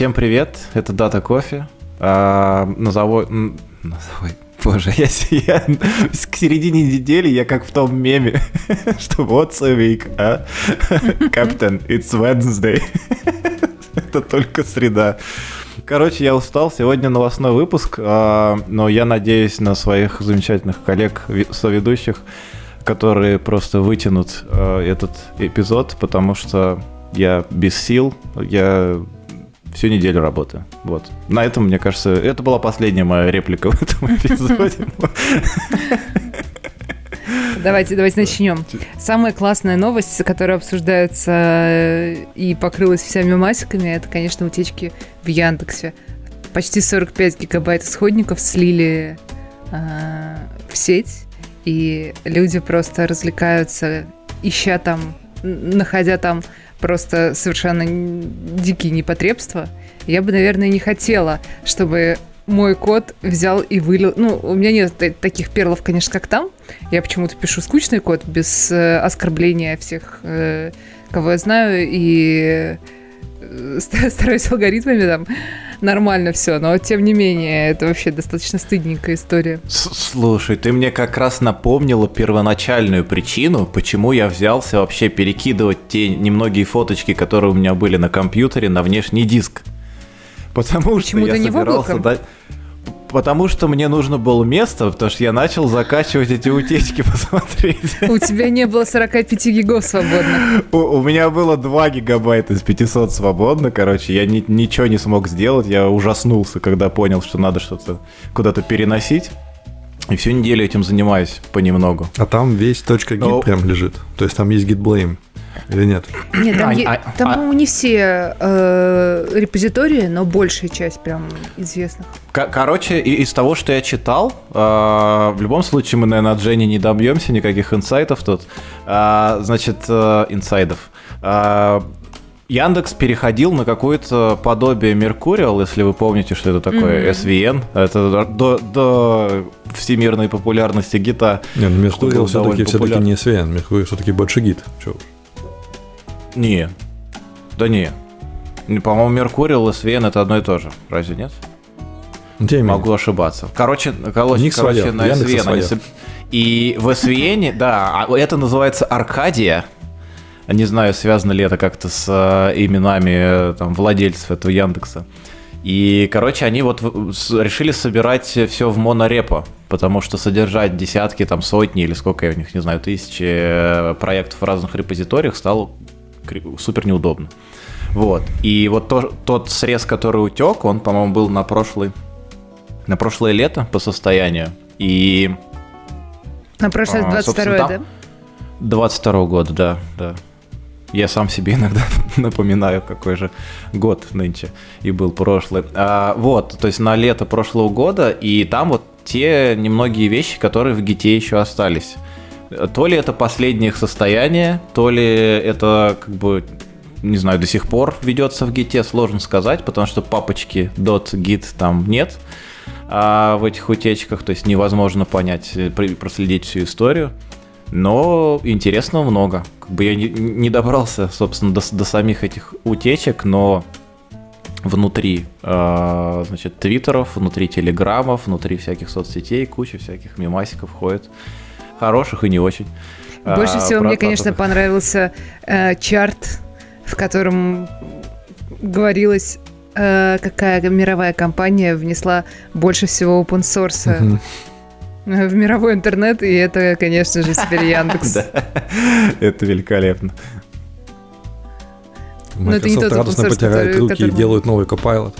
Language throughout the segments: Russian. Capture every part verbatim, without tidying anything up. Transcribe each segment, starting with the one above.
Всем привет, это Дата Кофе. А, назову... назову... Боже, я, я к середине недели я как в том меме, что what's a week, а? Captain, it's Wednesday. Это только среда. Короче, я устал, сегодня новостной выпуск, но я надеюсь на своих замечательных коллег-соведущих, которые просто вытянут этот эпизод, потому что я без сил, я всю неделю работаю. Вот. На этом, мне кажется, это была последняя моя реплика в этом эпизоде. Давайте, давайте начнем. Самая классная новость, которая обсуждается и покрылась всеми масиками, это, конечно, утечки в Яндексе. Почти сорок пять гигабайт исходников слили э, в сеть, и люди просто развлекаются, ища там, находя там просто совершенно дикие непотребства. Я бы, наверное, не хотела, чтобы мой код взял и вылил... Ну, у меня нет таких перлов, конечно, как там. Я почему-то пишу скучный код, без э, оскорбления всех, э, кого я знаю, и э, стараюсь алгоритмами там нормально все. Но, тем не менее, это вообще достаточно стыдненькая история. Слушай, ты мне как раз напомнила первоначальную причину, почему я взялся вообще перекидывать те немногие фоточки, которые у меня были на компьютере, на внешний диск. Потому что Почему-то я не собирался дать... Потому что мне нужно было место, потому что я начал закачивать эти утечки, посмотреть. У тебя не было сорок пять гигов свободно. У, у меня было два гигабайта из пятисот свободно, короче, я ни, ничего не смог сделать, я ужаснулся, когда понял, что надо что-то куда-то переносить. И всю неделю этим занимаюсь понемногу. А там весь .git Но... прям лежит, то есть там есть git blame. Или нет? Нет, там, а, е- а, там а, по-моему, не все э, репозитории, но большая часть прям известных. К- короче, и- из того, что я читал, э- в любом случае мы, наверное, от Жени не добьемся никаких инсайтов тут. Э- значит, э- инсайдов. Э- Яндекс переходил на какое-то подобие Mercurial, если вы помните, что это такое, mm-hmm. эс ви эн. Это до, до всемирной популярности гита. Не, ну Mercurial все-таки, все-таки не эс ви эн, Mercurial все-таки больше гит. Чего? Не, да не. По-моему, Mercurial и эс ви эн это одно и то же. Разве нет? Тем Могу менее. ошибаться. Короче, короче, короче на эс ви эн они... И в эс ви эн, да, это называется Аркадия. Не знаю, связано ли это как-то с именами там, владельцев этого Яндекса. И, короче, они вот решили собирать все в монорепо, потому что содержать десятки, там, сотни или сколько я в них, не знаю, тысячи проектов в разных репозиториях стало супер неудобно. Вот. И вот то, тот срез, который утек, он, по-моему, был на прошлый, на прошлое лето по состоянию. И... На прошлое двадцать второе, да? двадцать второго года, да, да. Я сам себе иногда напоминаю, какой же год нынче и был прошлый. А, вот, то есть на лето прошлого года, и там вот те немногие вещи, которые в гите еще остались. То ли это последнее их состояние, то ли это, как бы, не знаю, до сих пор ведется в гите, сложно сказать, потому что папочки .git там нет а в этих утечках, то есть невозможно понять, проследить всю историю. Но интересного много. Как бы я не, не добрался, собственно, до, до самих этих утечек, но внутри, э, значит, твиттеров, внутри телеграммов, внутри всяких соцсетей куча всяких мемасиков ходит. Хороших и не очень. Больше а, всего про, мне, конечно, про... понравился э, чарт, в котором говорилось, э, какая мировая компания внесла больше всего open-source mm-hmm. в мировой интернет, и это, конечно же, теперь Яндекс. Да, это великолепно. Microsoft радостно потирает руки и делают новый Copilot.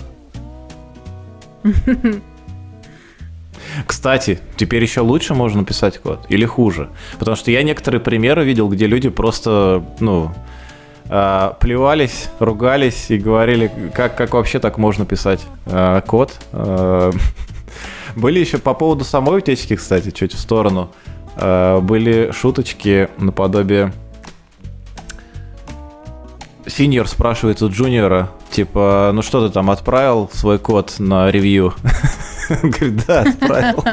Кстати, теперь еще лучше можно писать код или хуже? Потому что я некоторые примеры видел, где люди просто, ну, плевались, ругались и говорили, как, как вообще так можно писать код. Были еще по поводу самой утечки, кстати, чуть в сторону, были шуточки наподобие... Синьор спрашивает у джуниора, типа, ну что ты там, отправил свой код на ревью? Он говорит, да, отправил.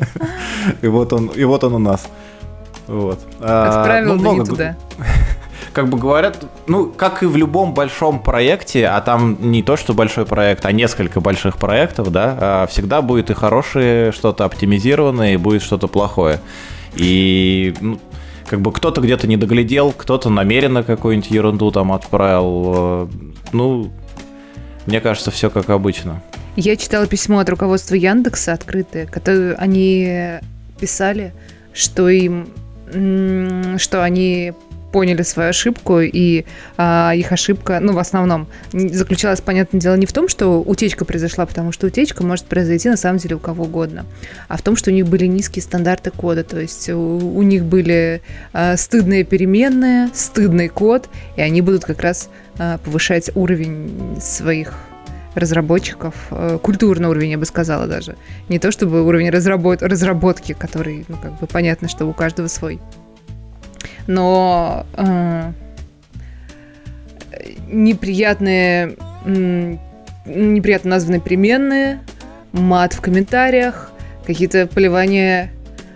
И вот он, и вот он у нас. Вот. Отправил, да не туда. как бы говорят, ну, как и в любом большом проекте, а там не то, что большой проект, а несколько больших проектов, да, всегда будет и хорошее что-то оптимизированное, и будет что-то плохое. И, ну, как бы кто-то где-то не доглядел, кто-то намеренно какую-нибудь ерунду там отправил. Ну, мне кажется, все как обычно. Я читала письмо от руководства Яндекса открытое, которое они писали, что им, что они поняли свою ошибку, и а, их ошибка, ну, в основном, заключалась, понятное дело, не в том, что утечка произошла, потому что утечка может произойти, на самом деле, у кого угодно, а в том, что у них были низкие стандарты кода, то есть у, у них были а, стыдные переменные, стыдный код, и они будут как раз а, повышать уровень своих разработчиков, а, культурный уровень, я бы сказала даже. Не то чтобы уровень разработ- разработки, который, ну, как бы понятно, что у каждого свой. Но э, неприятные, м, неприятно названные переменные, мат в комментариях, какие-то поливания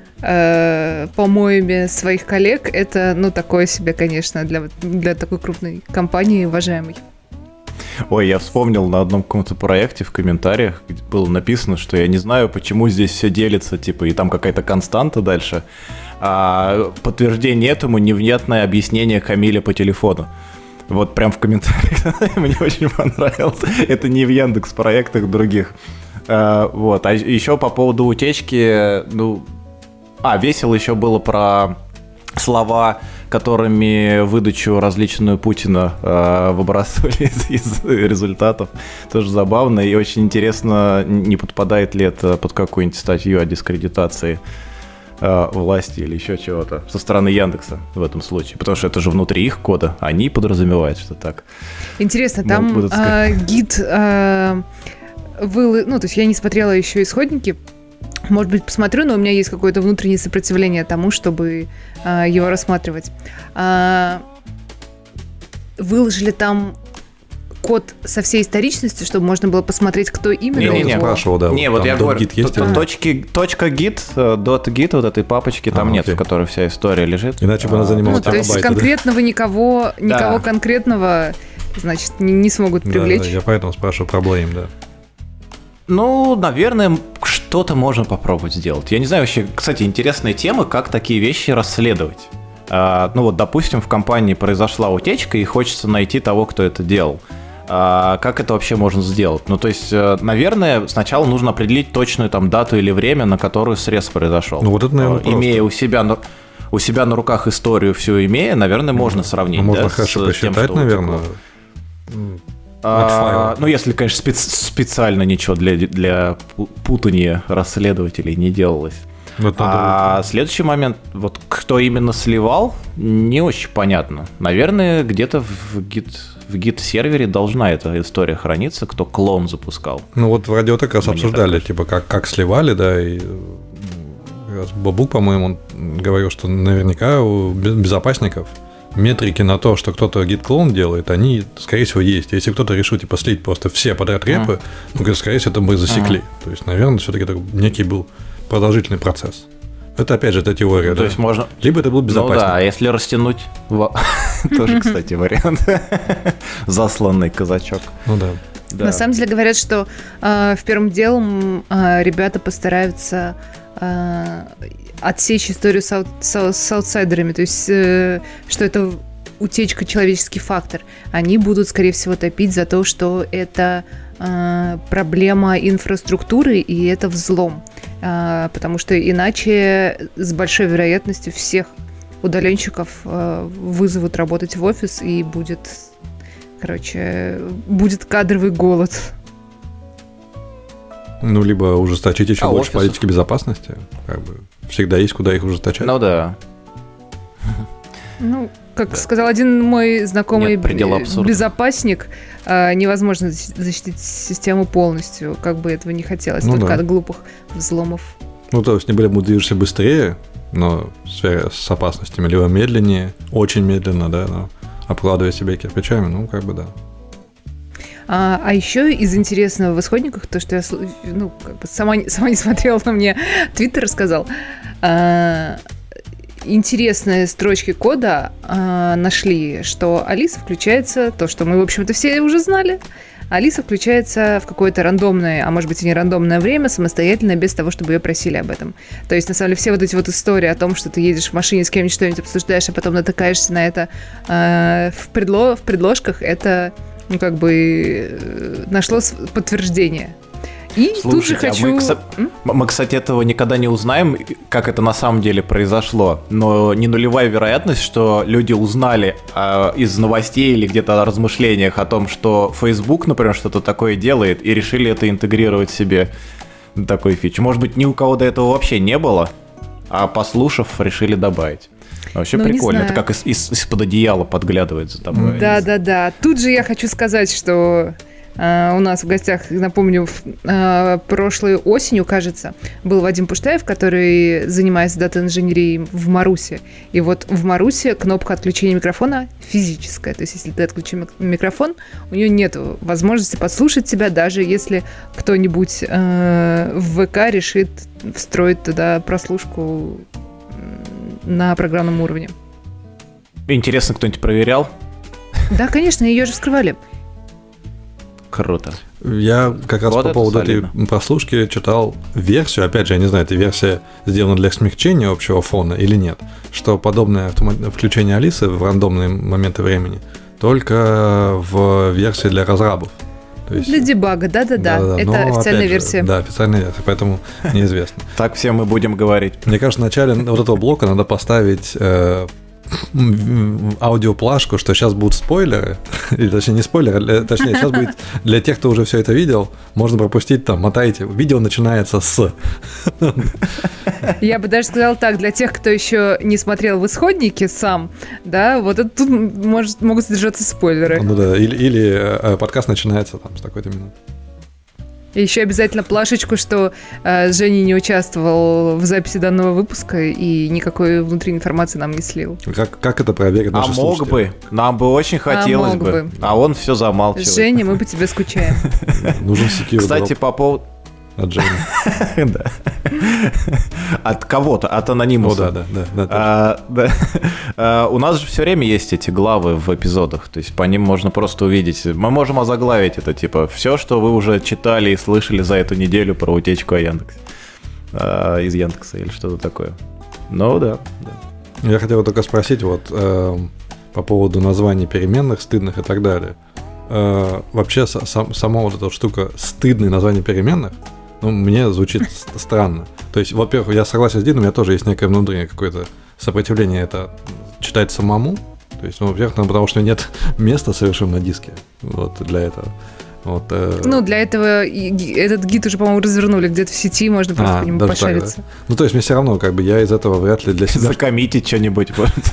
э, помоями своих коллег, это, ну, такое себе, конечно, для, для такой крупной компании уважаемой. Ой, я вспомнил на одном каком-то проекте в комментариях было написано, что я не знаю, почему здесь все делится, типа, и там какая-то константа дальше. А подтверждение этому невнятное объяснение Камиля по телефону. Вот прям в комментариях мне очень понравилось. Это не в Яндекс.Проектах других. А, вот. А еще по поводу утечки, ну... А, весело еще было про слова, которыми выдачу различную Путина э, выбрасывали из, из результатов. Тоже забавно и очень интересно, не подпадает ли это под какую-нибудь статью о дискредитации э, власти или еще чего-то со стороны Яндекса в этом случае. Потому что это же внутри их кода, они подразумевают, что так. Интересно, там э, гид э, был... Ну, то есть я не смотрела еще исходники. Может быть, посмотрю, но у меня есть какое-то внутреннее сопротивление тому, чтобы а, его рассматривать. А, выложили там код со всей историчностью, чтобы можно было посмотреть, кто именно. Я не спрашивал, да. Не, вот я говорю, точки, точка гит, дот гит, вот этой папочки там а, нет, окей. В которой вся история лежит. Иначе бы она занималась терабайты. Ну, то есть конкретного да? никого, никого да. конкретного, значит, не, не смогут привлечь. Да, я поэтому спрашиваю про Blame, да. Ну, наверное, что-то можно попробовать сделать. Я не знаю вообще, кстати, интересная тема, как такие вещи расследовать. А, ну вот, допустим, в компании произошла утечка, и хочется найти того, кто это делал. А, как это вообще можно сделать? Ну, то есть, наверное, сначала нужно определить точную там дату или время, на которую срез произошел. Ну, вот это, наверное, Имея просто. у себя, на, у себя на руках историю всю имея, наверное, можно сравнить. Ну, да, можно хорошо посчитать, наверное. А, ну, если, конечно, специ- специально ничего для, для путания расследователей не делалось. Вот а следующий момент, вот кто именно сливал, не очень понятно. Наверное, где-то в гит, в гит-сервере должна эта история храниться, кто клон запускал. Ну вот в радио как раз Мне обсуждали, типа, как, как сливали, да, и Бабук, по-моему, он говорил, что наверняка у безопасников метрики на то, что кто-то гит-клон делает, они, скорее всего, есть. Если кто-то решил, типа, слить просто все подряд репы, mm. ну, скорее всего, это мы засекли. Mm. То есть, наверное, все-таки это некий был продолжительный процесс. Это, опять же, это теория, ну, да? То есть, можно... Либо это был безопасник. Ну, да, а если растянуть... Тоже, кстати, вариант. Засланный казачок. Ну, да. На самом деле, говорят, что в первом делом ребята постараются... отсечь историю с, аут, с, с аутсайдерами, то есть, э, что это утечка, человеческий фактор. Они будут, скорее всего, топить за то, что это э, проблема инфраструктуры и это взлом. Э, потому что иначе с большой вероятностью всех удаленщиков э, вызовут работать в офис и будет, короче, будет кадровый голод. Ну, либо ужесточить еще а больше офисов? Политики безопасности. Как бы всегда есть, куда их ужесточать. Ну да. Ну, как да. сказал один мой знакомый безопасник, невозможно защитить систему полностью, как бы этого не хотелось, ну, только да. от глупых взломов. Ну, то есть, не будешь движешься быстрее, но с опасностями, либо медленнее, очень медленно, да, но обкладывая себя кирпичами, ну, как бы да. А, а еще из интересного в исходниках, то, что я ну, как бы сама, сама не смотрела, но мне Твиттер рассказал, а, интересные строчки кода э, нашли, что Алиса включается, то, что мы, в общем-то, все уже знали, Алиса включается в какое-то рандомное, а может быть и не рандомное время, самостоятельно, без того, чтобы ее просили об этом. То есть, на самом деле, все вот эти вот истории о том, что ты едешь в машине, с кем-нибудь что-нибудь обсуждаешь, а потом натыкаешься на это э, в, предло- в предложках, это, ну, как бы, э, нашло подтверждение. И Слушайте, тут же хочу... а мы, мы, кстати, этого никогда не узнаем, как это на самом деле произошло. Но не нулевая вероятность, что люди узнали а, из новостей или где-то о размышлениях о том, что Facebook, например, что-то такое делает, и решили это интегрировать себе такой фич. Может быть, ни у кого до этого вообще не было, а послушав, решили добавить. Вообще ну, прикольно, это как из- из- из-под одеяла подглядывает за тобой. Да-да-да. Тут же я хочу сказать, что... Uh, у нас в гостях, напомню, в, uh, прошлой осенью, кажется, был Вадим Пуштаев, который занимается дата-инженерией в Марусе. И вот в Марусе кнопка отключения микрофона физическая. То есть, если ты отключил микрофон, у нее нет возможности подслушать тебя, даже если кто-нибудь uh, в ВК решит встроить туда прослушку на программном уровне. Интересно, кто-нибудь проверял? Да, конечно, ее же вскрывали. Круто. Я как раз вот по поводу солидно. Этой прослушки читал версию, опять же, я не знаю, эта версия сделана для смягчения общего фона или нет, что подобное включение Алисы в рандомные моменты времени только в версии для разрабов. То есть... Для дебага, да-да-да, это официальная же, версия. Да, официальная версия, поэтому неизвестно. Так все мы будем говорить. Мне кажется, в начале вот этого блока надо поставить... аудиоплашку, что сейчас будут спойлеры, или точнее не спойлеры, точнее сейчас будет для тех, кто уже все это видел, можно пропустить там, мотайте, видео начинается с. Я бы даже сказала так, для тех, кто еще не смотрел в исходнике сам, да, вот это тут может, могут содержаться спойлеры. Ну да, или, или подкаст начинается там с такой-то минуты. И еще обязательно плашечку, что э, Женя не участвовал в записи данного выпуска и никакой внутренней информации нам не слил. Как, как это проверить наши слушатели? А мог бы, нам бы очень хотелось а бы. бы, а он все замалчивает. Женя, мы по тебе скучаем. Нужен секьюр. Кстати, по поводу... От Жени. Да. От кого-то, от анонимуса. О, да, да, да. А, да. А, у нас же все время есть эти главы в эпизодах, то есть по ним можно просто увидеть. Мы можем озаглавить это, типа, все, что вы уже читали и слышали за эту неделю про утечку о Яндексе. А, из Яндекса или что-то такое. Ну да, да. Я хотел только спросить вот э, по поводу названий переменных, стыдных и так далее. Э, вообще сам, сама вот эта штука стыдные названия переменных, ну, мне звучит странно. То есть, во-первых, я согласен с Дином, у меня тоже есть некое внутреннее какое-то сопротивление это читать самому. То есть, ну, во-первых, потому что нет места совершенно на диске вот, для этого. Вот, э... Ну, для этого этот гид уже, по-моему, развернули где-то в сети, можно просто а, по нему пошариться. Так, да? Ну, то есть, мне все равно, как бы, я из этого вряд ли для себя... Закоммитить что-нибудь.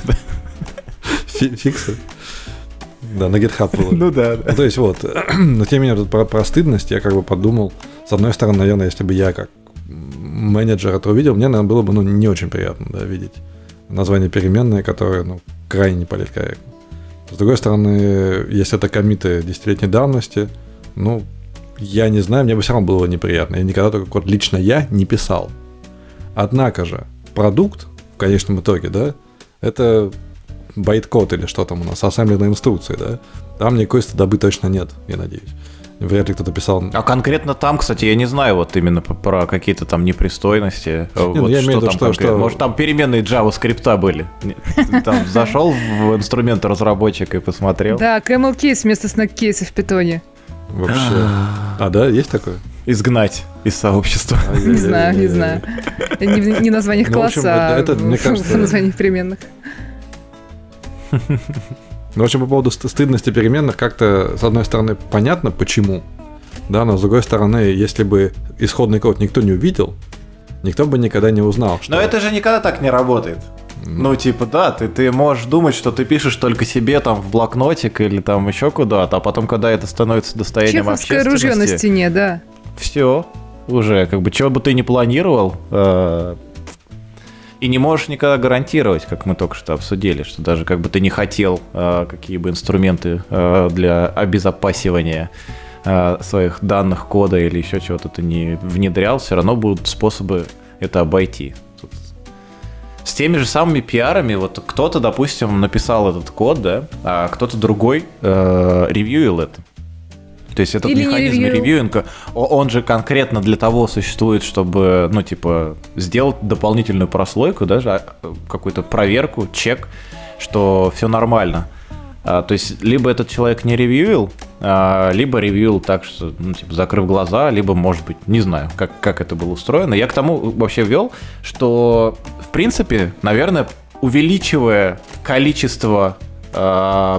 Фиксы. Да, на GitHub было. Ну да, да. Ну, то есть вот, но тем не менее, про, про стыдность я как бы подумал. С одной стороны, наверное, если бы я как менеджер это увидел, мне, наверное, было бы ну, не очень приятно да, видеть название переменное, которое ну, крайне не политкорректно. С другой стороны, если это коммиты десятилетней давности, ну, я не знаю, мне бы все равно было неприятно. Я никогда только вот лично я не писал. Однако же, продукт в конечном итоге, да, это... байт-код или что там у нас, ассемблерные инструкции, да? Там никакой стыдобы точно нет, я надеюсь. Вряд ли кто-то писал. А конкретно там, кстати, я не знаю вот именно про какие-то там непристойности. Не, вот ну, я имею в виду, что, что... Может, там переменные JavaScript были. Там зашел в инструменты разработчика и посмотрел. Да, camel case вместо snack case в питоне. Вообще. А, да, есть такое? Изгнать из сообщества. Не знаю, не знаю. Не в названиях класса, а в названиях переменных. Ну, в общем, по поводу стыдности переменных как-то, с одной стороны, понятно, почему, да, но с другой стороны, если бы исходный код никто не увидел, никто бы никогда не узнал. Что... Но это же никогда так не работает. Mm. Ну, типа, да, ты, ты можешь думать, что ты пишешь только себе там в блокнотик или там еще куда-то, а потом, когда это становится достоянием Чеховское общественности... ружье на стене, да. Все, уже, как бы, чего бы ты ни планировал... Э- И не можешь никогда гарантировать, как мы только что обсудили, что даже как бы ты не хотел, э, какие бы инструменты э, для обезопасивания э, своих данных, кода или еще чего-то ты не внедрял, все равно будут способы это обойти. Тут с теми же самыми пиарами, вот кто-то, допустим, написал этот код, да, а кто-то другой э, ревьюил это. То есть этот Или механизм ревьюинга, он же конкретно для того существует, чтобы, ну, типа, сделать дополнительную прослойку, даже какую-то проверку, чек, что все нормально. А, то есть либо этот человек не ревьюил, а, либо ревьюил так, что, ну, типа, закрыв глаза, либо, может быть, не знаю, как, как это было устроено. Я к тому вообще ввел, что, в принципе, наверное, увеличивая количество а,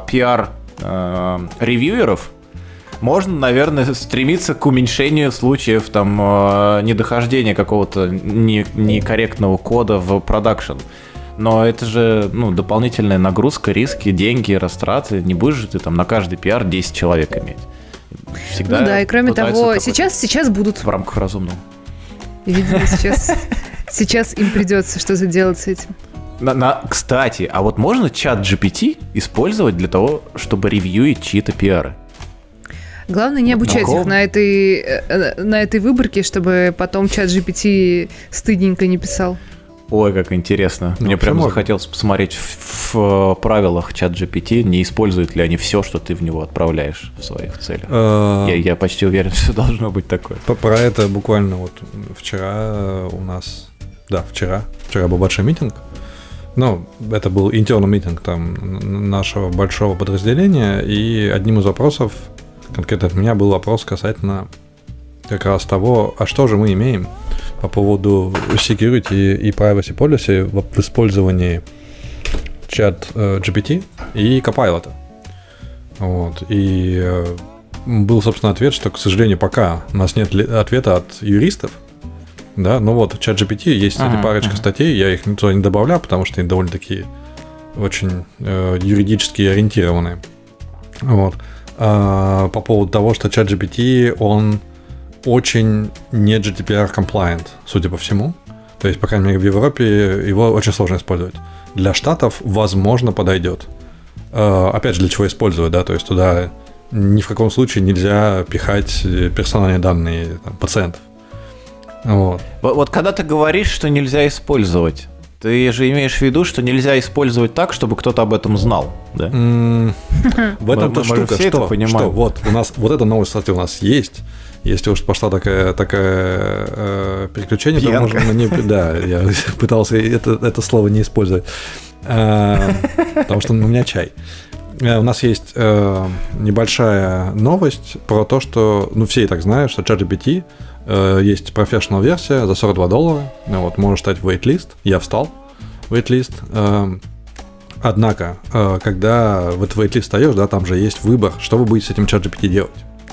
пиар-ревьюеров, можно, наверное, стремиться к уменьшению случаев там недохождения какого-то некорректного кода в продакшн. Но это же, ну, дополнительная нагрузка, риски, деньги, растраты. Не будешь же ты там на каждый пиар десять человек иметь. Всегда ну да, и кроме того, сейчас, сейчас будут... В рамках разумного. И, видимо, сейчас, сейчас им придется что-то делать с этим. На, на, кстати, а вот можно чат джи пи ти использовать для того, чтобы ревьюить чьи-то пиары? Главное не обучать Какого? их на этой, на этой выборке, чтобы потом чат джи пи ти стыдненько не писал. Ой, как интересно. Ну, Мне прям можно. захотелось посмотреть в, в правилах чат джи пи ти, не используют ли они все, что ты в него отправляешь в своих целях. Я, я почти уверен, что должно быть такое. Про это буквально вот вчера у нас... Да, вчера. Вчера был большой митинг. Ну, это был интерный митинг там нашего большого подразделения, и одним из вопросов, конкретно от меня, был вопрос касательно как раз того, а что же мы имеем по поводу security и privacy policy в использовании чат джи пи ти и Copilot. Вот. И был, собственно, ответ, что, к сожалению, пока у нас нет ответа от юристов. Да, ну вот, чат джи пи ти есть ага, парочка ага. статей, я их туда не добавляю, потому что они довольно-таки очень э, юридически ориентированные. Вот. А, по поводу того, что чат джи пи ти, он очень не джи ди пи ар compliant, судя по всему. То есть, по крайней мере, в Европе его очень сложно использовать. Для Штатов, возможно, подойдет. А, опять же, для чего использовать, да, то есть туда ни в каком случае нельзя пихать персональные данные там, пациентов. Вот. вот. Вот когда ты говоришь, что нельзя использовать, ты же имеешь в виду, что нельзя использовать так, чтобы кто-то об этом знал, да? Mm, в этом-то штука, что, что вот у нас вот эта новость, кстати, у нас есть. Если уж пошла такая, такая э, переключение, Пьянка. то можно не... Да, я пытался это, это слово не использовать, э, потому что у меня чай. У нас есть э, небольшая новость про то, что, ну, все и так знают, что чат джи пи ти э, есть professional версия за сорок два доллара, вот, можно стать в waitlist, я встал в waitlist, э, однако, э, когда в этот waitlist встаешь, да, там же есть выбор, что вы будете с этим чат джи пи ти делать.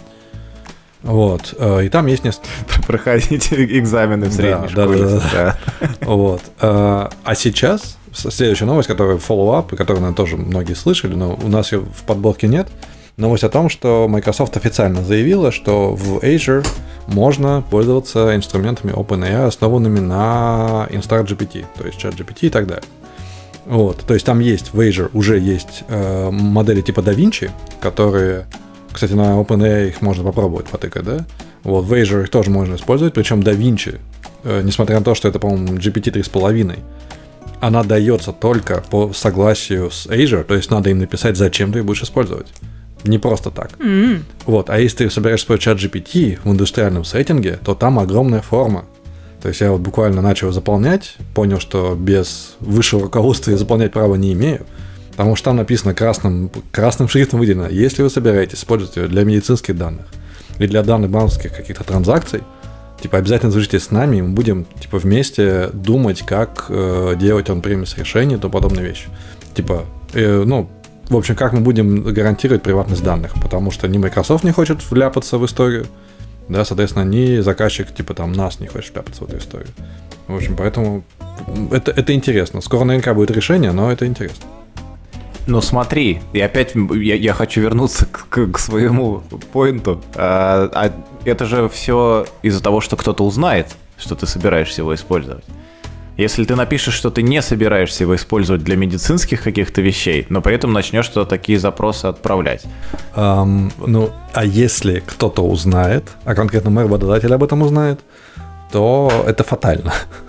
Вот, э, и там есть несколько... Проходите экзамены в средней да, школе. Да, да, да. Вот, э, а сейчас... Следующая новость, которая follow-up, и которую, наверное, тоже многие слышали, но у нас ее в подборке нет. Новость о том, что Microsoft официально заявила, что в Azure можно пользоваться инструментами OpenAI, основанными на Instart джи пи ти, то есть чат джи пи ти и так далее. Вот, то есть там есть, в Azure уже есть э, модели типа DaVinci, которые, кстати, на OpenAI их можно попробовать потыкать, да? Вот, в Azure их тоже можно использовать, причем DaVinci, э, несмотря на то, что это, по-моему, джи пи ти три с половиной, она дается только по согласию с Azure, то есть надо им написать, зачем ты ее будешь использовать. Не просто так. Mm-hmm. Вот. А если ты собираешься использовать чат джи пи ти в индустриальном сеттинге, то там огромная форма. То есть я вот буквально начал заполнять, понял, что без высшего руководства я заполнять права не имею, потому что там написано красным, красным шрифтом выделено, если вы собираетесь использовать ее для медицинских данных или для данных банковских каких-то транзакций, типа, обязательно свяжитесь с нами, и мы будем, типа, вместе думать, как э, делать on-premise решения и тому подобные вещи. Типа, э, ну, в общем, как мы будем гарантировать приватность данных, потому что ни Microsoft не хочет вляпаться в историю, да, соответственно, ни заказчик, типа, там, нас не хочет вляпаться в эту историю. В общем, поэтому это, это интересно. Скоро наверняка будет решение, но это интересно. Ну смотри, и опять я, я хочу вернуться к, к, к своему поинту. А, а это же все из-за того, что кто-то узнает, что ты собираешься его использовать. Если ты напишешь, что ты не собираешься его использовать для медицинских каких-то вещей, но при этом начнешь что-то такие запросы отправлять. Um, ну, а если кто-то узнает, а конкретно мой работодатель об этом узнает, то это фатально.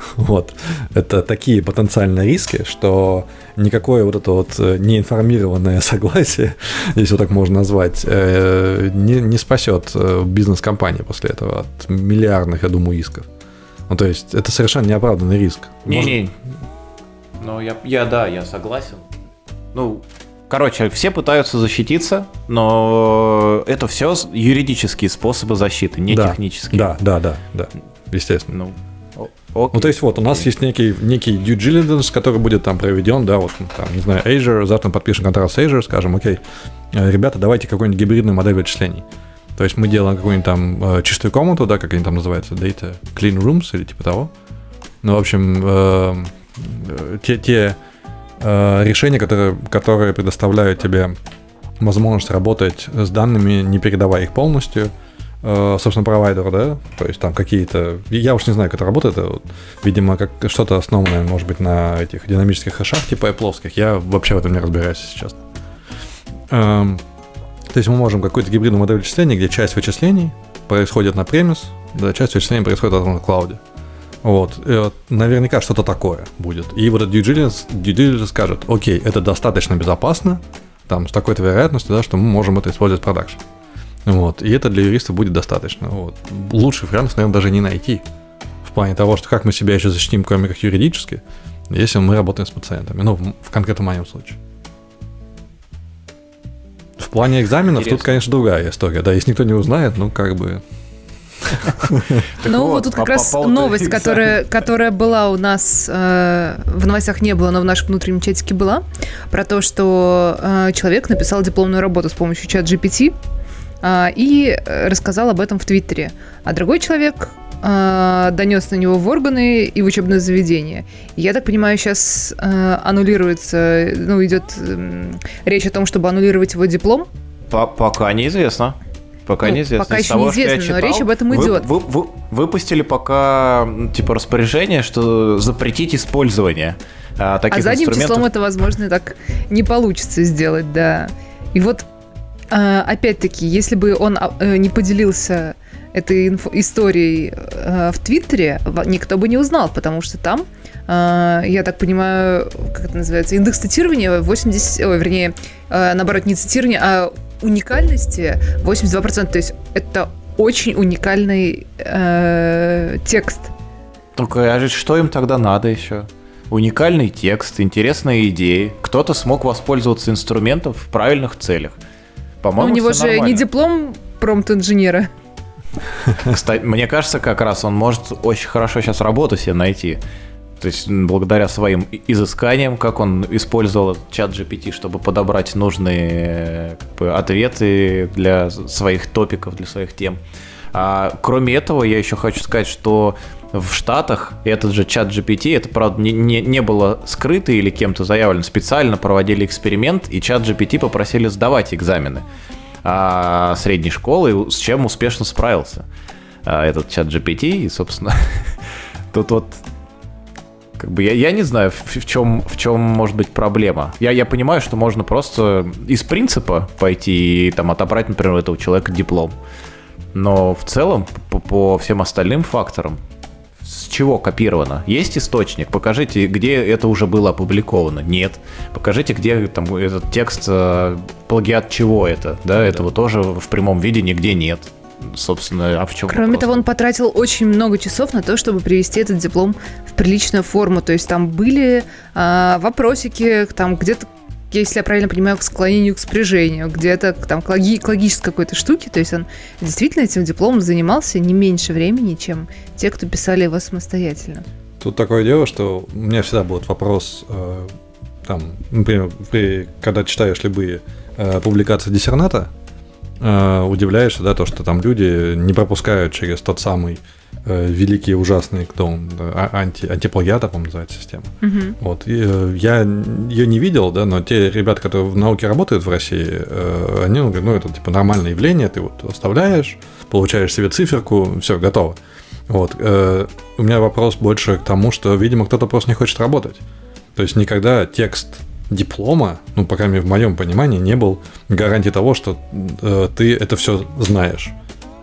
Вот. Это такие потенциальные риски, что никакое вот это вот неинформированное согласие, если так можно назвать, не, не спасет бизнес-компании после этого от миллиардных, я думаю, исков. Ну, то есть, это совершенно неоправданный риск. Не-не, ну, я, я, да, я согласен. Ну, короче, все пытаются защититься, но это все юридические способы защиты, не да, технические. Да, да, да, да, естественно. Ну, окей. Ну, то есть, вот, у нас есть некий, некий due diligence, который будет там проведен, да, вот, там, не знаю, Azure, завтра мы подпишем контракт с Azure, скажем, окей, ребята, давайте какую-нибудь гибридную модель вычислений. То есть мы делаем какую-нибудь там э, чистую комнату, да, как они там называются, data clean rooms или типа того. Ну, в общем, э, э, те, те э, решения, которые, которые предоставляют тебе возможность работать с данными, не передавая их полностью, э, собственно, провайдеру, да, то есть там какие-то, я уж не знаю, как это работает, вот, видимо, как что-то основанное, может быть, на этих динамических хэшах, типа эпловских, я вообще в этом не разбираюсь, если честно. Эм, То есть мы можем какую-то гибридную модель вычислений, где часть вычислений происходит на премис, да, часть вычислений происходит на клауде. Вот. И вот наверняка что-то такое будет. И вот этот due diligence, due diligence скажет, окей, это достаточно безопасно, там, с такой-то вероятностью, да, что мы можем это использовать в продакшн. Вот. И это для юристов будет достаточно. Вот. Лучших вариантов, наверное, даже не найти. В плане того, что как мы себя еще защитим, кроме как юридически, если мы работаем с пациентами. Ну, в, в конкретном моем случае. В плане экзаменов Интересно. Тут, конечно, другая история. Да, если никто не узнает, ну, как бы... Ну, вот тут как раз новость, которая была у нас, в новостях не было, но в нашем внутреннем чатике была, про то, что человек написал дипломную работу с помощью чат джи пи ти и рассказал об этом в Твиттере. А другой человек донес на него в органы и в учебное заведение. Я так понимаю, сейчас э, аннулируется, ну, идет э, речь о том, чтобы аннулировать его диплом. Пока неизвестно. Пока ну, неизвестно. Пока еще того, неизвестно, читал, но речь об этом идет. Вы, вы, вы, выпустили пока типа распоряжение, что запретить использование а, таких инструментов. А задним инструментов. числом это, возможно, так не получится сделать, да. И вот, э, опять-таки, если бы он э, не поделился этой инфо- историей э, в Твиттере, никто бы не узнал, потому что там, э, я так понимаю, как это называется, индекс цитирования восемьдесят, ой, вернее, э, наоборот, не цитирование, а уникальности восемьдесят два процента. То есть это очень уникальный э, текст. Только а что им тогда надо еще? Уникальный текст, интересные идеи. Кто-то смог воспользоваться инструментом в правильных целях. По-моему, ну, у него же нормально. Не диплом промпт-инженера. Кстати, мне кажется, как раз он может очень хорошо сейчас работу себе найти. То есть, благодаря своим изысканиям, как он использовал чат джи пи ти, чтобы подобрать нужные как бы, ответы для своих топиков, для своих тем. А, кроме этого, я еще хочу сказать, что в Штатах этот же чат джи пи ти, это, правда, не, не, не было скрыто или кем-то заявлено, специально проводили эксперимент, и чат джи пи ти попросили сдавать экзамены а, средней школы, с чем успешно справился а, этот чат джи пи ти. И, собственно, тут вот как бы я, я не знаю, в, в, чем, в чем может быть проблема. Я, я понимаю, что можно просто из принципа пойти и там, отобрать, например, у этого человека диплом. Но в целом, по, по всем остальным факторам, с чего копировано? Есть источник? Покажите, где это уже было опубликовано. Нет. Покажите, где там этот текст, плагиат чего это. Да, этого тоже в прямом виде нигде нет. Собственно, а в чем Кроме вопрос? того, он потратил очень много часов на то, чтобы привести этот диплом в приличную форму. То есть там были а, вопросики, там где-то, если я правильно понимаю, к склонению к спряжению, где-то там к, логи- к логической какой-то штуке. То есть он действительно этим дипломом занимался не меньше времени, чем те, кто писали его самостоятельно. Тут такое дело, что у меня всегда был вопрос, э, там, например, при, когда читаешь любые э, публикации диссерната, э, удивляешься, да, то, что там люди не пропускают через тот самый э, великий и ужасный, кто он, да, анти, антиплагиата, по-моему, называется система. Uh-huh. Вот. И, э, я ее не видел, да, но те ребята, которые в науке работают в России, э, они говорят, ну, это типа нормальное явление, ты вот оставляешь, получаешь себе циферку, все, готово. Вот. Э, у меня вопрос больше к тому, что, видимо, кто-то просто не хочет работать. То есть никогда текст диплома, ну, по крайней мере, в моем понимании, не был гарантией того, что э, ты это все знаешь.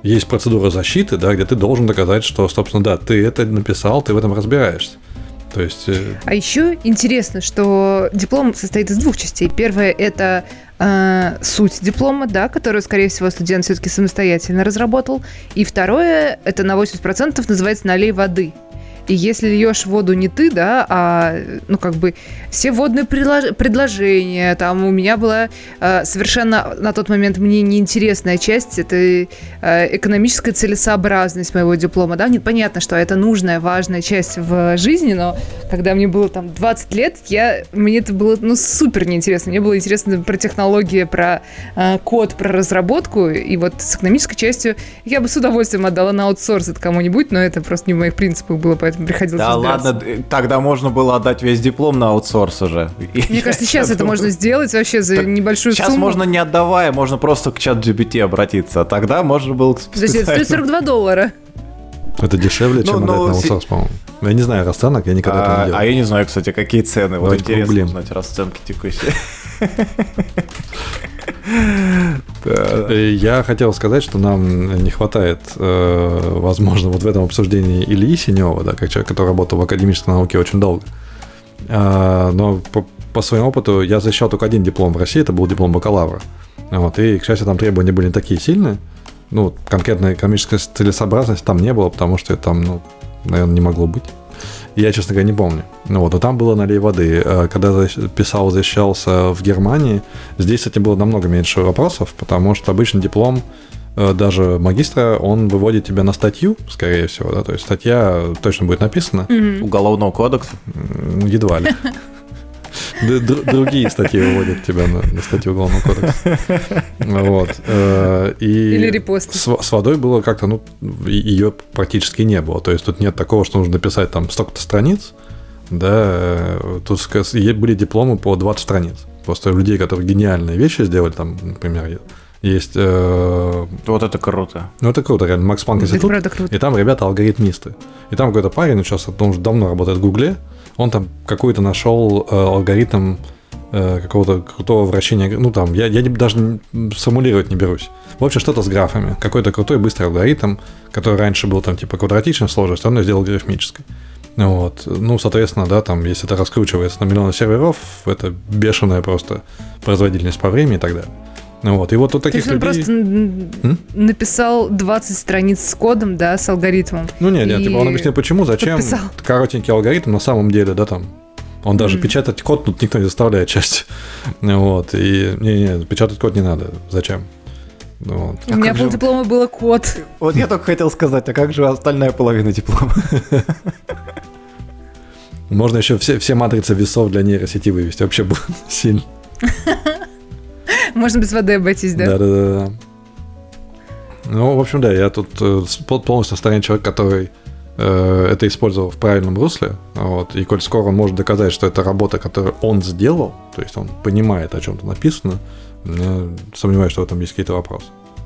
есть процедура защиты, да, где ты должен доказать, что, собственно, да, ты это написал, ты в этом разбираешься. То есть... А еще интересно, что диплом состоит из двух частей. Первое – это э, суть диплома, да, которую, скорее всего, студент все-таки самостоятельно разработал. И второе – это на восемьдесят процентов называется «налей воды». И если льешь воду не ты, да, а, ну, как бы, все водные предлож- предложения, там у меня была э, совершенно на тот момент мне неинтересная часть, это э, экономическая целесообразность моего диплома, да, нет, понятно, что это нужная, важная часть в жизни, но когда мне было там двадцать лет, я, мне это было, ну, супер неинтересно, мне было интересно про технологии, про э, код, про разработку, и вот с экономической частью я бы с удовольствием отдала на аутсорс это кому-нибудь, но это просто не в моих принципах было, поэтому приходилось Да разбираться. ладно, тогда можно было отдать весь диплом на аутсорс уже. Мне кажется, сейчас это можно сделать вообще за так небольшую сейчас сумму. Сейчас можно не отдавая, можно просто к чат джи пи ти обратиться. А тогда можно было Подожди, это стоит сорок два доллара. Это дешевле, чем ну, отдать ну, на аутсорс, по-моему. Я не знаю расценок, я никогда а, этого не делал. А я не знаю, кстати, какие цены. Вот Давайте интересно погуглим. узнать расценки текущие. Я хотел сказать, что нам не хватает, возможно, вот в этом обсуждении Ильи Синева, да, как человек, который работал в академической науке очень долго. Но по, по своему опыту я защищал только один диплом в России, это был диплом бакалавра. Вот, и, к счастью, там требования были не такие сильные. Ну, конкретная экономическая целесообразность там не было, потому что там, ну, наверное, не могло быть. Я, честно говоря, не помню. Ну вот, но там было налей воды. Когда писал, защищался в Германии, здесь, кстати, было намного меньше вопросов, потому что обычно диплом, даже магистра, он выводит тебя на статью, скорее всего, да, то есть статья точно будет написана. Mm-hmm. Уголовного кодекса? Едва ли. Другие статьи выводят тебя на, на статью Уголовного кодекса. Вот. И или репосты. С, с водой было как-то, ну, ее практически не было. То есть тут нет такого, что нужно написать там столько-то страниц. Да, тут были дипломы по двадцать страниц. Просто людей, которые гениальные вещи сделали, там, например, есть... Э... Вот это круто. Ну, это круто, реально. Макс Планк институт. И там ребята алгоритмисты. И там какой-то парень, сейчас он уже давно работает в Гугле, он там какой-то нашел э, алгоритм э, какого-то крутого вращения. Ну, там, я, я даже сформулировать не берусь. В общем, что-то с графами. Какой-то крутой быстрый алгоритм, который раньше был там типа квадратичной сложности, он его сделал графемической. Вот. Ну, соответственно, да, там, если это раскручивается на миллионы серверов, это бешеная просто производительность по времени и так далее. Вот. И вот у таких То есть он людей... просто М? написал двадцать страниц с кодом, да, с алгоритмом. Ну, нет, нет, типа он объяснил, почему, зачем подписал. Коротенький алгоритм на самом деле, да, там. Он даже mm. печатать код тут никто не заставляет часть. Вот. И не-не, печатать код не надо. Зачем? Вот. У а меня полдиплома же... было код. Вот я только хотел сказать, а как же остальная половина диплома? Можно еще все, все матрицы весов для нейросети вывести. Вообще было сильно. Можно без воды обойтись, да? Да-да-да. Ну, в общем, да, я тут полностью на стороне человека, который э, это использовал в правильном русле. Вот, и коль скоро он может доказать, что это работа, которую он сделал, то есть он понимает, о чем-то написано, я сомневаюсь, что в этом есть какие-то вопросы.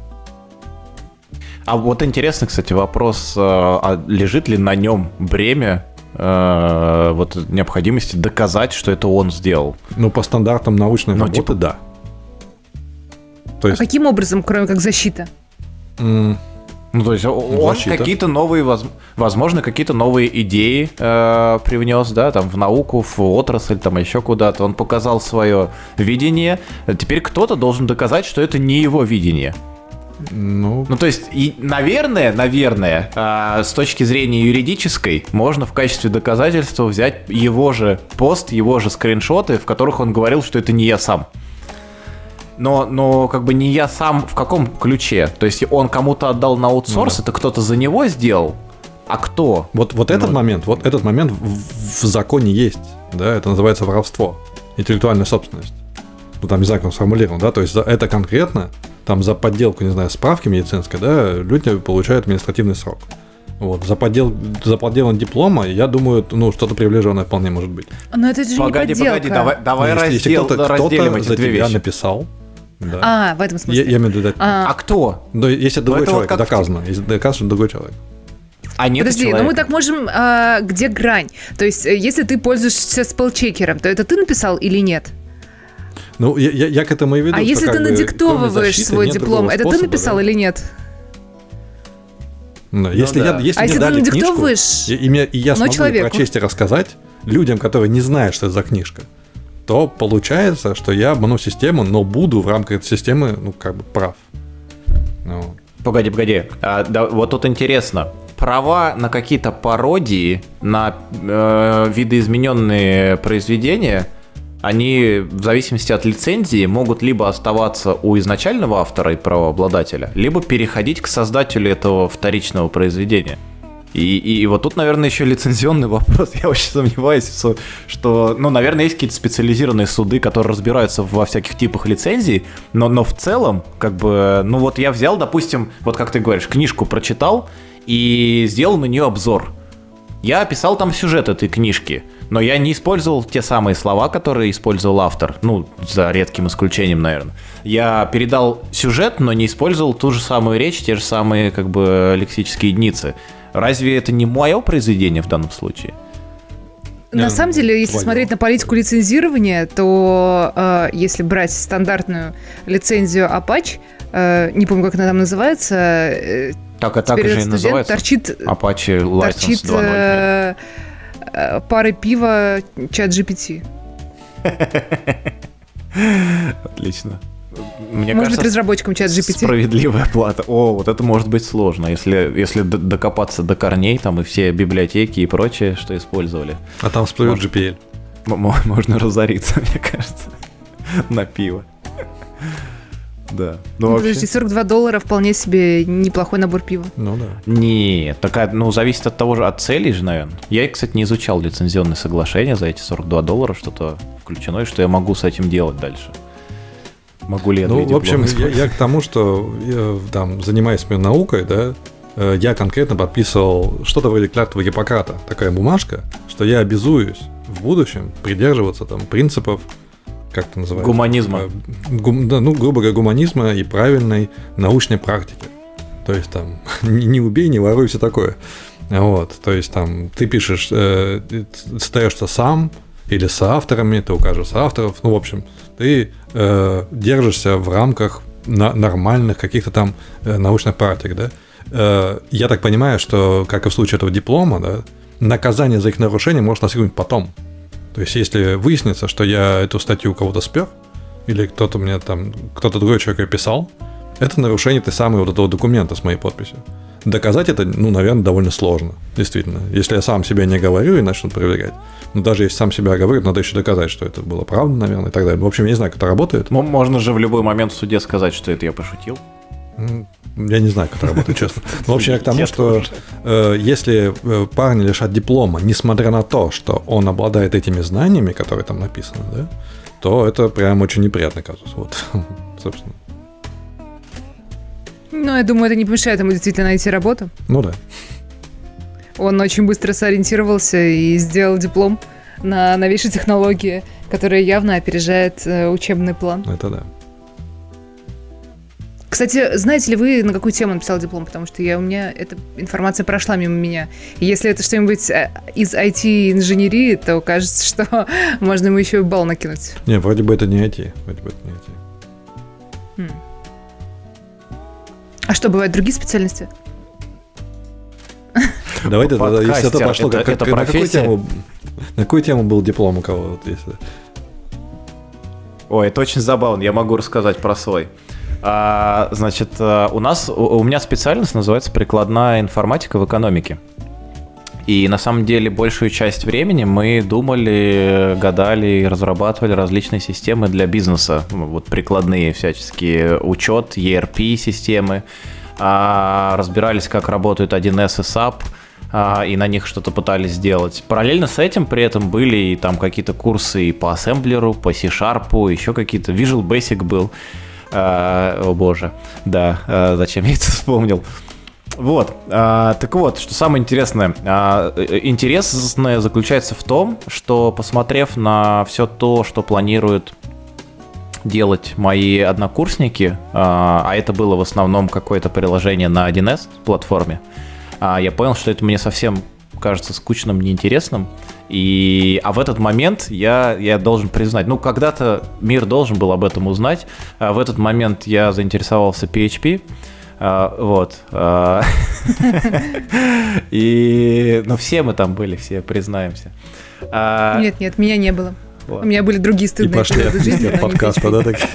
А вот интересный, кстати, вопрос, а лежит ли на нем бремя э, вот, необходимости доказать, что это он сделал? Ну, по стандартам научной ну, работы, типа... да. То есть... А каким образом, кроме как защита? Mm. Ну, то есть он защита. Какие-то новые, возможно, какие-то новые идеи э, привнес, да, там, в науку, в отрасль, там, еще куда-то. Он показал свое видение. Теперь кто-то должен доказать, что это не его видение. Ну, ну то есть, и, наверное, наверное, э, с точки зрения юридической, можно в качестве доказательства взять его же пост, его же скриншоты, в которых он говорил, что это не я сам. Но, но как бы не я сам в каком ключе? То есть он кому-то отдал на аутсорс, ну, да. Это кто-то за него сделал? А кто? Вот, вот ну, этот момент, вот этот момент в, в законе есть, да, это называется воровство, интеллектуальная собственность. Ну там не знаю, как он сформулирован, да, то есть за это конкретно, там за подделку, не знаю, справки медицинской, да, люди получают административный срок. Вот, за, поддел, за подделан диплома, я думаю, ну, что-то приближенное вполне может быть. Но это же погоди, не подделка. Погоди, давай, давай если, раздел, если кто-то, разделим кто-то эти за две тебя вещи. написал. Да. А, в этом смысле. Я, я имею в виду, а, а кто? Да, если другой это человек, вот доказано. Если доказано, что другой человек. А нет Подожди, человека. ну мы так можем, а, где грань? То есть, если ты пользуешься спелчекером, то это ты написал или нет? Ну, я, я, я к этому и веду. А если ты надиктовываешь свой диплом, это ты написал, да? Или нет? Да. Если, ну, я, да. если а мне если дали ты книжку, и, и, и я смогу человеку. прочесть и рассказать людям, которые не знают, что это за книжка, то получается, что я обману систему, но буду в рамках этой системы, ну, как бы прав. Ну. Погоди, погоди. А, да, вот тут интересно. Права на какие-то пародии, на э, видоизмененные произведения, они в зависимости от лицензии могут либо оставаться у изначального автора и правообладателя, либо переходить к создателю этого вторичного произведения. И, и, и вот тут, наверное, еще лицензионный вопрос. Я очень сомневаюсь, что, ну, наверное, есть какие-то специализированные суды, которые разбираются во всяких типах лицензий, но, но в целом, как бы, ну вот я взял, допустим, вот как ты говоришь, книжку прочитал и сделал на нее обзор. Я описал там сюжет этой книжки, но я не использовал те самые слова, которые использовал автор, ну, за редким исключением, наверное. Я передал сюжет, но не использовал ту же самую речь, те же самые, как бы, лексические единицы. Разве это не мое произведение в данном случае? На самом деле, если Твое. смотреть на политику лицензирования, то э, если брать стандартную лицензию Apache, э, не помню, как она там называется, э, так, а так же и называется. Торчит, Apache License торчит э, э, пары пива чат-джи пи ти. Отлично. Мне может кажется, быть, разработчикам чат-джи пи ти. Справедливая плата. О, вот это может быть сложно, если, если докопаться до корней, там и все библиотеки и прочее, что использовали. А там всплывет джи пи эл. Можно разориться, мне кажется, на пиво. Да. Ну, вообще... Подожди, сорок два доллара вполне себе неплохой набор пива. Ну да. Нет, такая, ну, зависит от того же, от целей же, наверное. Я, кстати, не изучал лицензионные соглашения за эти сорок два доллара, что-то включено, и что я могу с этим делать дальше. Могу ли я Ну, в общем, я, я к тому, что я, там, занимаясь наукой, да, я конкретно подписывал что-то вроде клятвы Гиппократа, такая бумажка, что я обязуюсь в будущем придерживаться там принципов, как это называется? Гуманизма. Гум, да, ну, грубо говоря, гуманизма и правильной научной практики. То есть там не убей, не воруй, все такое. Вот, то есть там ты пишешь, э, остаешься сам или с авторами, ты укажешь авторов, ну, в общем, ты э, держишься в рамках на, нормальных каких-то там э, научных практик, да. Э, я так понимаю, что, как и в случае этого диплома, да, наказание за их нарушение может настигнуть потом. То есть, если выяснится, что я эту статью у кого-то спер, или кто-то мне там, кто-то другой человек ее писал, это нарушение той самой вот этого документа с моей подписью. Доказать это, ну, наверное, довольно сложно, действительно. Если я сам себя не говорю и начну проверять, но даже если сам себя говорит, надо еще доказать, что это было правда, наверное, и так далее. В общем, я не знаю, как это работает. Можно же в любой момент в суде сказать, что это я пошутил. Я не знаю, как это работает, честно. Но, в общем, я к тому, что э, если парня лишат диплома, несмотря на то, что он обладает этими знаниями, которые там написаны, да, то это прям очень неприятный казус. Вот, собственно. Ну, я думаю, это не помешает ему действительно найти работу. Ну да. Он очень быстро сориентировался и сделал диплом на новейшей технологии, которая явно опережает э, учебный план. Это да. Кстати, знаете ли вы, на какую тему он написал диплом? Потому что я, у меня эта информация прошла мимо меня. И если это что-нибудь из ай ти-инженерии, то кажется, что можно ему еще и балл накинуть. Не, вроде бы это не ай ти. Вроде бы это не ай ти. Хм. А что, бывают другие специальности? Давайте тогда, если это пошло, это, как, это на, какую тему, на какую тему был диплом у кого? Вот, если... Ой, это очень забавно, я могу рассказать про свой. А, значит, у нас, у меня специальность называется прикладная информатика в экономике. И на самом деле большую часть времени мы думали, гадали и разрабатывали различные системы для бизнеса. Вот прикладные всяческие, учет, и ар пи-системы. Разбирались, как работает один эс и сап, и на них что-то пытались сделать. Параллельно с этим при этом были и там какие-то курсы и по ассемблеру, по C-Sharp, еще какие-то. Visual Basic был. О боже, да, зачем я это вспомнил. Вот, а, так вот, что самое интересное. А, интересное заключается в том, что, посмотрев на все то, что планируют делать мои однокурсники, а, а это было в основном какое-то приложение на один эс платформе, а, я понял, что это мне совсем кажется скучным, неинтересным. И, а в этот момент я, я должен признать, ну, когда-то мир должен был об этом узнать, а в этот момент я заинтересовался пи эйч пи, А, вот. А, и, ну, все мы там были, все признаемся. А, Нет, нет, меня не было. Вот. У меня были другие стыдные И пошли эпизоды жизни. от подкаста, да, так?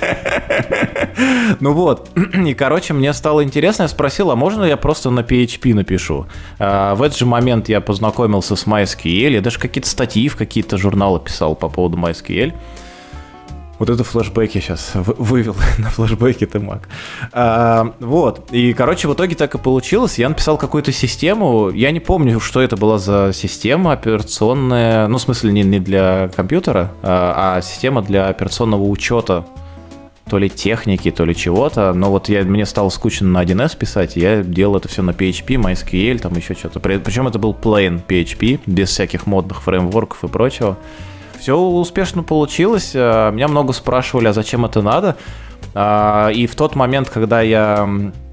Ну вот, и, короче, мне стало интересно, я спросил, а можно я просто на пи эйч пи напишу? А, в этот же момент я познакомился с MySQL, я даже какие-то статьи в какие-то журналы писал по поводу MySQL. Вот это флешбеки сейчас вывел на флешбеке ты маг. А, вот, и, короче, в итоге так и получилось. Я написал какую-то систему, я не помню, что это была за система операционная, ну, в смысле, не, не для компьютера, а, а система для операционного учета то ли техники, то ли чего-то, но вот я, мне стало скучно на один эс писать, и я делал это все на пи эйч пи, MySQL, там еще что-то. Причем это был plain пи эйч пи, без всяких модных фреймворков и прочего. Все успешно получилось, меня много спрашивали, а зачем это надо, и в тот момент, когда я,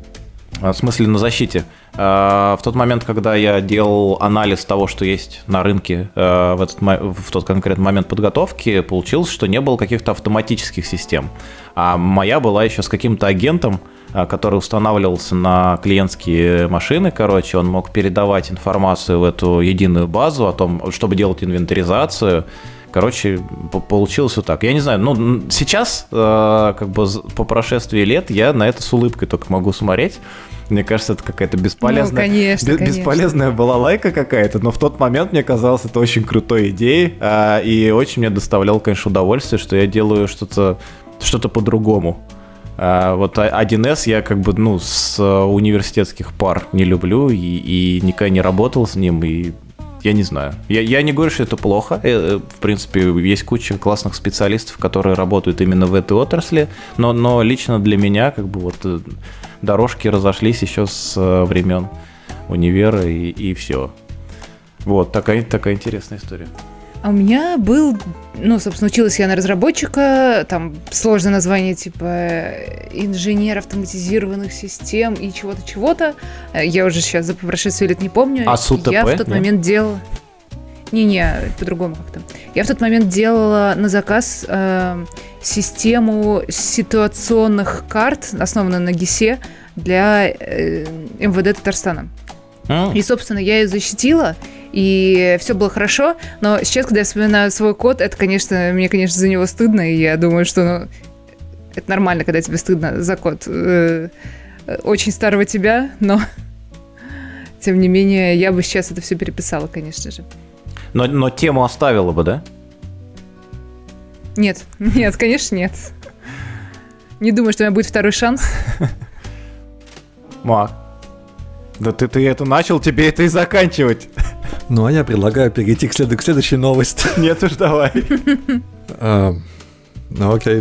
в смысле на защите, в тот момент, когда я делал анализ того, что есть на рынке в, этот, в тот конкретный момент подготовки, получилось, что не было каких-то автоматических систем, а моя была еще с каким-то агентом, который устанавливался на клиентские машины, короче, он мог передавать информацию в эту единую базу о том, чтобы делать инвентаризацию. Короче, получилось вот так. Я не знаю, ну, сейчас, э, как бы по прошествии лет, я на это с улыбкой только могу смотреть. Мне кажется, это какая-то бесполезная, ну, конечно, б- конечно. бесполезная балалайка какая-то, но в тот момент мне казалось это очень крутой идеей, э, и очень мне доставляло, конечно, удовольствие, что я делаю что-то, что-то по-другому. Uh, вот один эс я как бы, ну, с университетских пар не люблю и, и никогда не работал с ним, и я не знаю. Я, я не говорю, что это плохо. В принципе, есть куча классных специалистов, которые работают именно в этой отрасли, но, но лично для меня как бы вот дорожки разошлись еще с времен универа и, и все. Вот, такая, такая интересная история. А у меня был, ну, собственно, училась я на разработчика, там сложное название, типа инженер автоматизированных систем и чего-то, чего-то. Я уже сейчас за прошествие лет не помню. А с УТП? Я в тот Нет? момент делала... Не-не, по-другому как-то. Я в тот момент делала на заказ э, систему ситуационных карт, основанную на ГИСе, для э, эм вэ дэ Татарстана. Mm. И, собственно, я ее защитила, и все было хорошо, но сейчас, когда я вспоминаю свой код, это, конечно, мне, конечно, за него стыдно, и я думаю, что ну, это нормально, когда тебе стыдно за код э, очень старого тебя, но, тем не менее, я бы сейчас это все переписала, конечно же. Но, но тему оставила бы, да? Нет, нет, конечно, нет. Не думаю, что у меня будет второй шанс. Мак, да ты, ты это начал, тебе это и заканчивать. Ну, а я предлагаю перейти к, след- к следующей новости. Нет уж, давай. Ну, окей.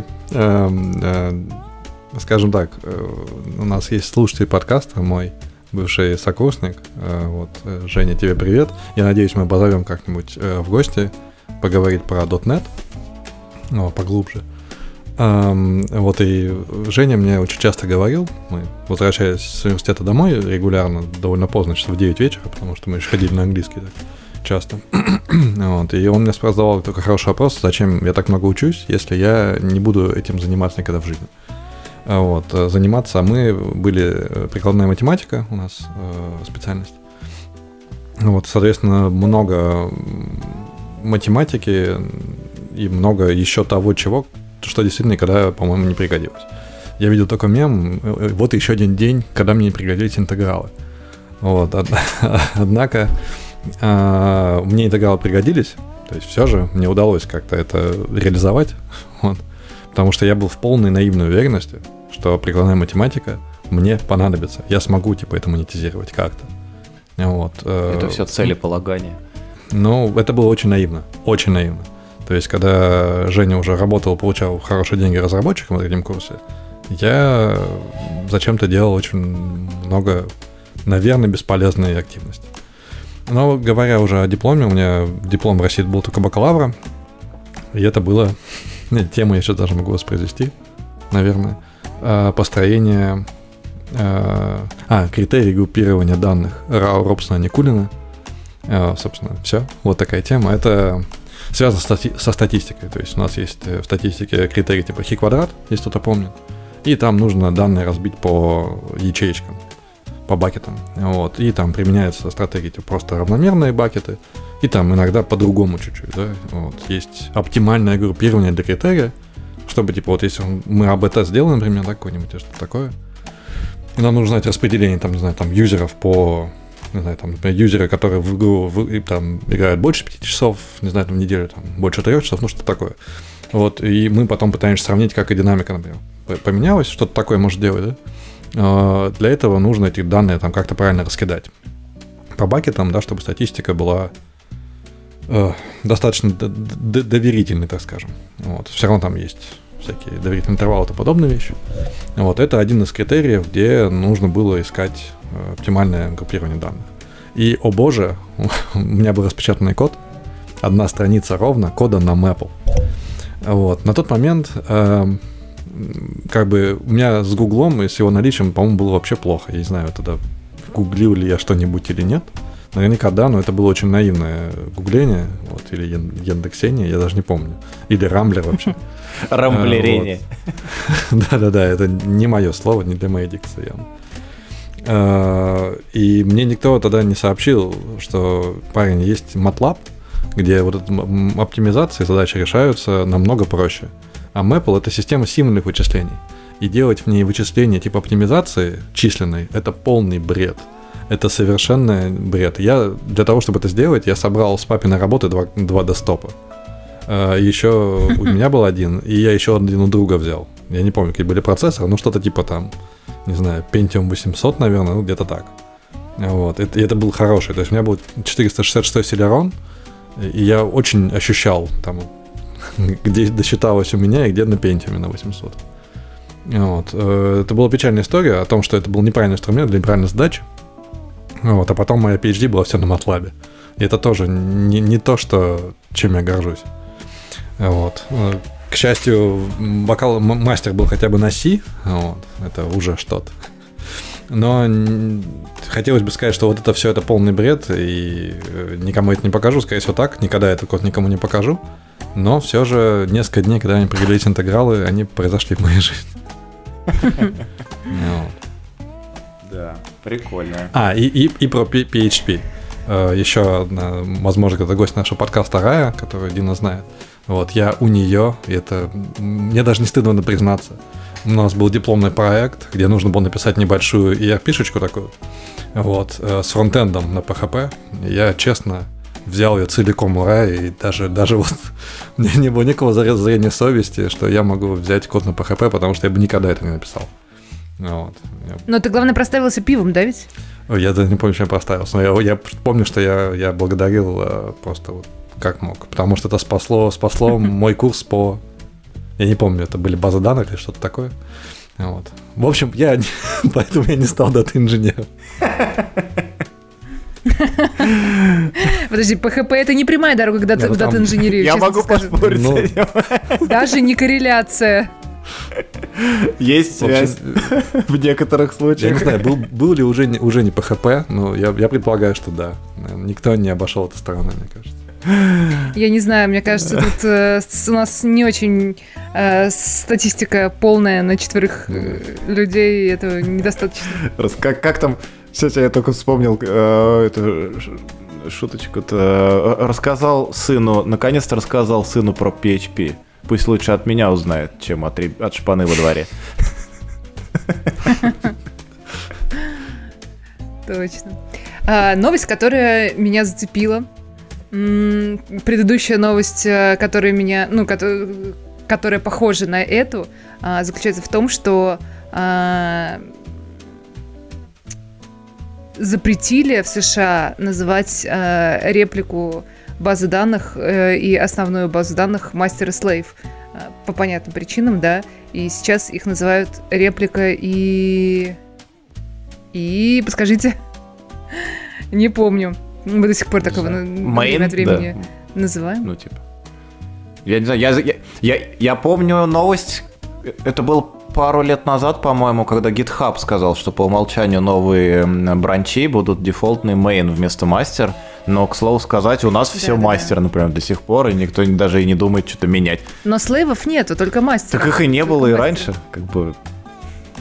Скажем так, у нас есть слушатель подкаста, мой бывший сокурсник. Вот, Женя, тебе привет. Я надеюсь, мы позовем как-нибудь в гости поговорить про .дот нет, ну, поглубже. Вот и Женя мне очень часто говорил, мы, возвращаясь с университета домой регулярно, довольно поздно, часов в девять вечера, потому что мы еще ходили на английский так часто. Вот, и он мне задавал только хороший вопрос, зачем я так много учусь, если я не буду этим заниматься никогда в жизни. Вот, заниматься мы были прикладная математика у нас э, специальность. Вот, соответственно, много математики и много еще того, чего, что действительно никогда, по-моему, не пригодилось. Я видел только мем, вот еще один день, когда мне не пригодились интегралы. Вот, однако мне интегралы пригодились, то есть все же мне удалось как-то это реализовать, вот, потому что я был в полной наивной уверенности, что прикладная математика мне понадобится, я смогу типа это монетизировать как-то. Вот. Это все целеполагание. Ну, это было очень наивно, очень наивно. То есть, когда Женя уже работал, получал хорошие деньги разработчиком в этом курсе, я зачем-то делал очень много, наверное, бесполезной активности. Но говоря уже о дипломе, у меня диплом в России был только бакалавра, и это было... Нет, тему я сейчас даже могу воспроизвести, наверное. Построение... А, критерии группирования данных Рау, Робсона, Никулина. Собственно, все. Вот такая тема. Это... связано со статистикой, то есть у нас есть в статистике критерий типа хи квадрат, если кто-то помнит, и там нужно данные разбить по ячеечкам, по бакетам. Вот. И там применяются стратегии типа просто равномерные бакеты, и там иногда по-другому чуть-чуть. Да? Вот. Есть оптимальное группирование для критерия, чтобы, типа, вот если мы об этом сделаем, например, да, какой-нибудь что-то такое, и нам нужно знать распределение, там, не знаю, там, юзеров по, не знаю, там, например, юзеры, которые в игру в, там, играют больше пяти часов, не знаю, там, в неделю, там, больше трех часов, ну, что-то такое. Вот, и мы потом пытаемся сравнить, как и динамика, например, поменялась, что-то такое может делать, да? Для этого нужно эти данные там как-то правильно раскидать по бакетам, да, чтобы статистика была э, достаточно д- д- доверительной, так скажем. Вот. Все равно там есть всякие доверительные интервалы и подобные вещи. Вот. Это один из критериев, где нужно было искать э, оптимальное группирование данных. И, о боже, у меня был распечатанный код, одна страница ровно кода на Maple. Вот. На тот момент э, как бы у меня с Гуглом и с его наличием, по-моему, было вообще плохо. Я не знаю, тогда гуглил ли я что-нибудь или нет. Наверняка да, но это было очень наивное гугление, вот, или яндексение, я даже не помню. Или рамблер вообще. Рамблерение. Да-да-да, это не мое слово, не для моей дикции. И мне никто тогда не сообщил, что, парень, есть MATLAB, где вот эта оптимизация и задачи решаются намного проще. А Maple — это система символьных вычислений. И делать в ней вычисления типа оптимизации численной — это полный бред. Это совершенно бред. Я для того, чтобы это сделать, я собрал с папиной работы два, два десктопа. Еще у меня был один, и я еще один у друга взял. Я не помню, какие были процессоры, ну что-то типа там, не знаю, Pentium восемьсот, наверное, ну где-то так. Вот. И это был хороший. То есть у меня был четыреста шестьдесят шесть Celeron, и я очень ощущал там, где досчиталось у меня и где на Pentium на восемьсот. Вот. Это была печальная история о том, что это был неправильный инструмент для неправильной задачи. Вот. А потом моя пи эйч ди была все на MATLAB. И это тоже не, не то, что, чем я горжусь. Вот. К счастью, вокал мастер был хотя бы на C. Вот. Это уже что-то. Но хотелось бы сказать, что вот это все это полный бред, и никому это не покажу, скорее всего так, никогда этот код никому не покажу. Но все же несколько дней, когда они пригодились интегралы, они произошли в моей жизни. Да, прикольно. А, и, и, и про пи эйч пи. Еще одна, возможно, это гость нашего подкаста Рая, которую Дина знает. Вот, я у нее, и это мне даже не стыдно признаться. У нас был дипломный проект, где нужно было написать небольшую и ар пи-шечку такую, вот, с фронтендом на пи эйч пи. Я, честно, взял ее целиком у Рая, и даже, даже вот мне не было никакого зрения совести, что я могу взять код на пи эйч пи, потому что я бы никогда это не написал. Вот. Но ты, главное, проставился пивом, да ведь? Я даже не помню, чем я проставился, но я, я помню, что я, я благодарил э, просто вот как мог, потому что это спасло, спасло мой курс по... Я не помню, это были базы данных или что-то такое. Вот. В общем, я поэтому я не стал дата-инженером. Подожди, пи эйч пи это не прямая дорога к дата-инженерии. Я могу поспорить с этим. Даже не корреляция. Есть связь в некоторых случаях. Я не знаю, был, был ли уже, уже не пи эйч пи, но я, я предполагаю, что да. Никто не обошел эту сторону, мне кажется. Я не знаю, мне кажется, тут э, у нас не очень э, статистика полная на четверых э, людей, этого недостаточно. Как, как там, кстати, я только вспомнил э, эту шуточку-то. Рассказал сыну, наконец-то рассказал сыну про пи эйч пи. Пусть лучше от меня узнает, чем от, от шпаны во дворе. Точно. А, новость, которая меня зацепила. М-м, предыдущая новость, которая меня, ну, которая, которая похожа на эту, а, заключается в том, что а, запретили в США называть а, реплику базы данных э, и основную базу данных мастер и слейв э, по понятным причинам, да, и сейчас их называют реплика и... и... подскажите. Не помню. Мы до сих пор такого на... время от времени да. называем. Ну, типа. Я не знаю, я, я, я, я помню новость, это было пару лет назад, по-моему, когда GitHub сказал, что по умолчанию новые бранчи будут дефолтный main вместо мастер. Но, к слову сказать, у нас да, все да, мастер, да. например, до сих пор, и никто даже и не думает что-то менять. Но слейвов нету, только мастер. Так их и не только было мастер. И раньше, как бы...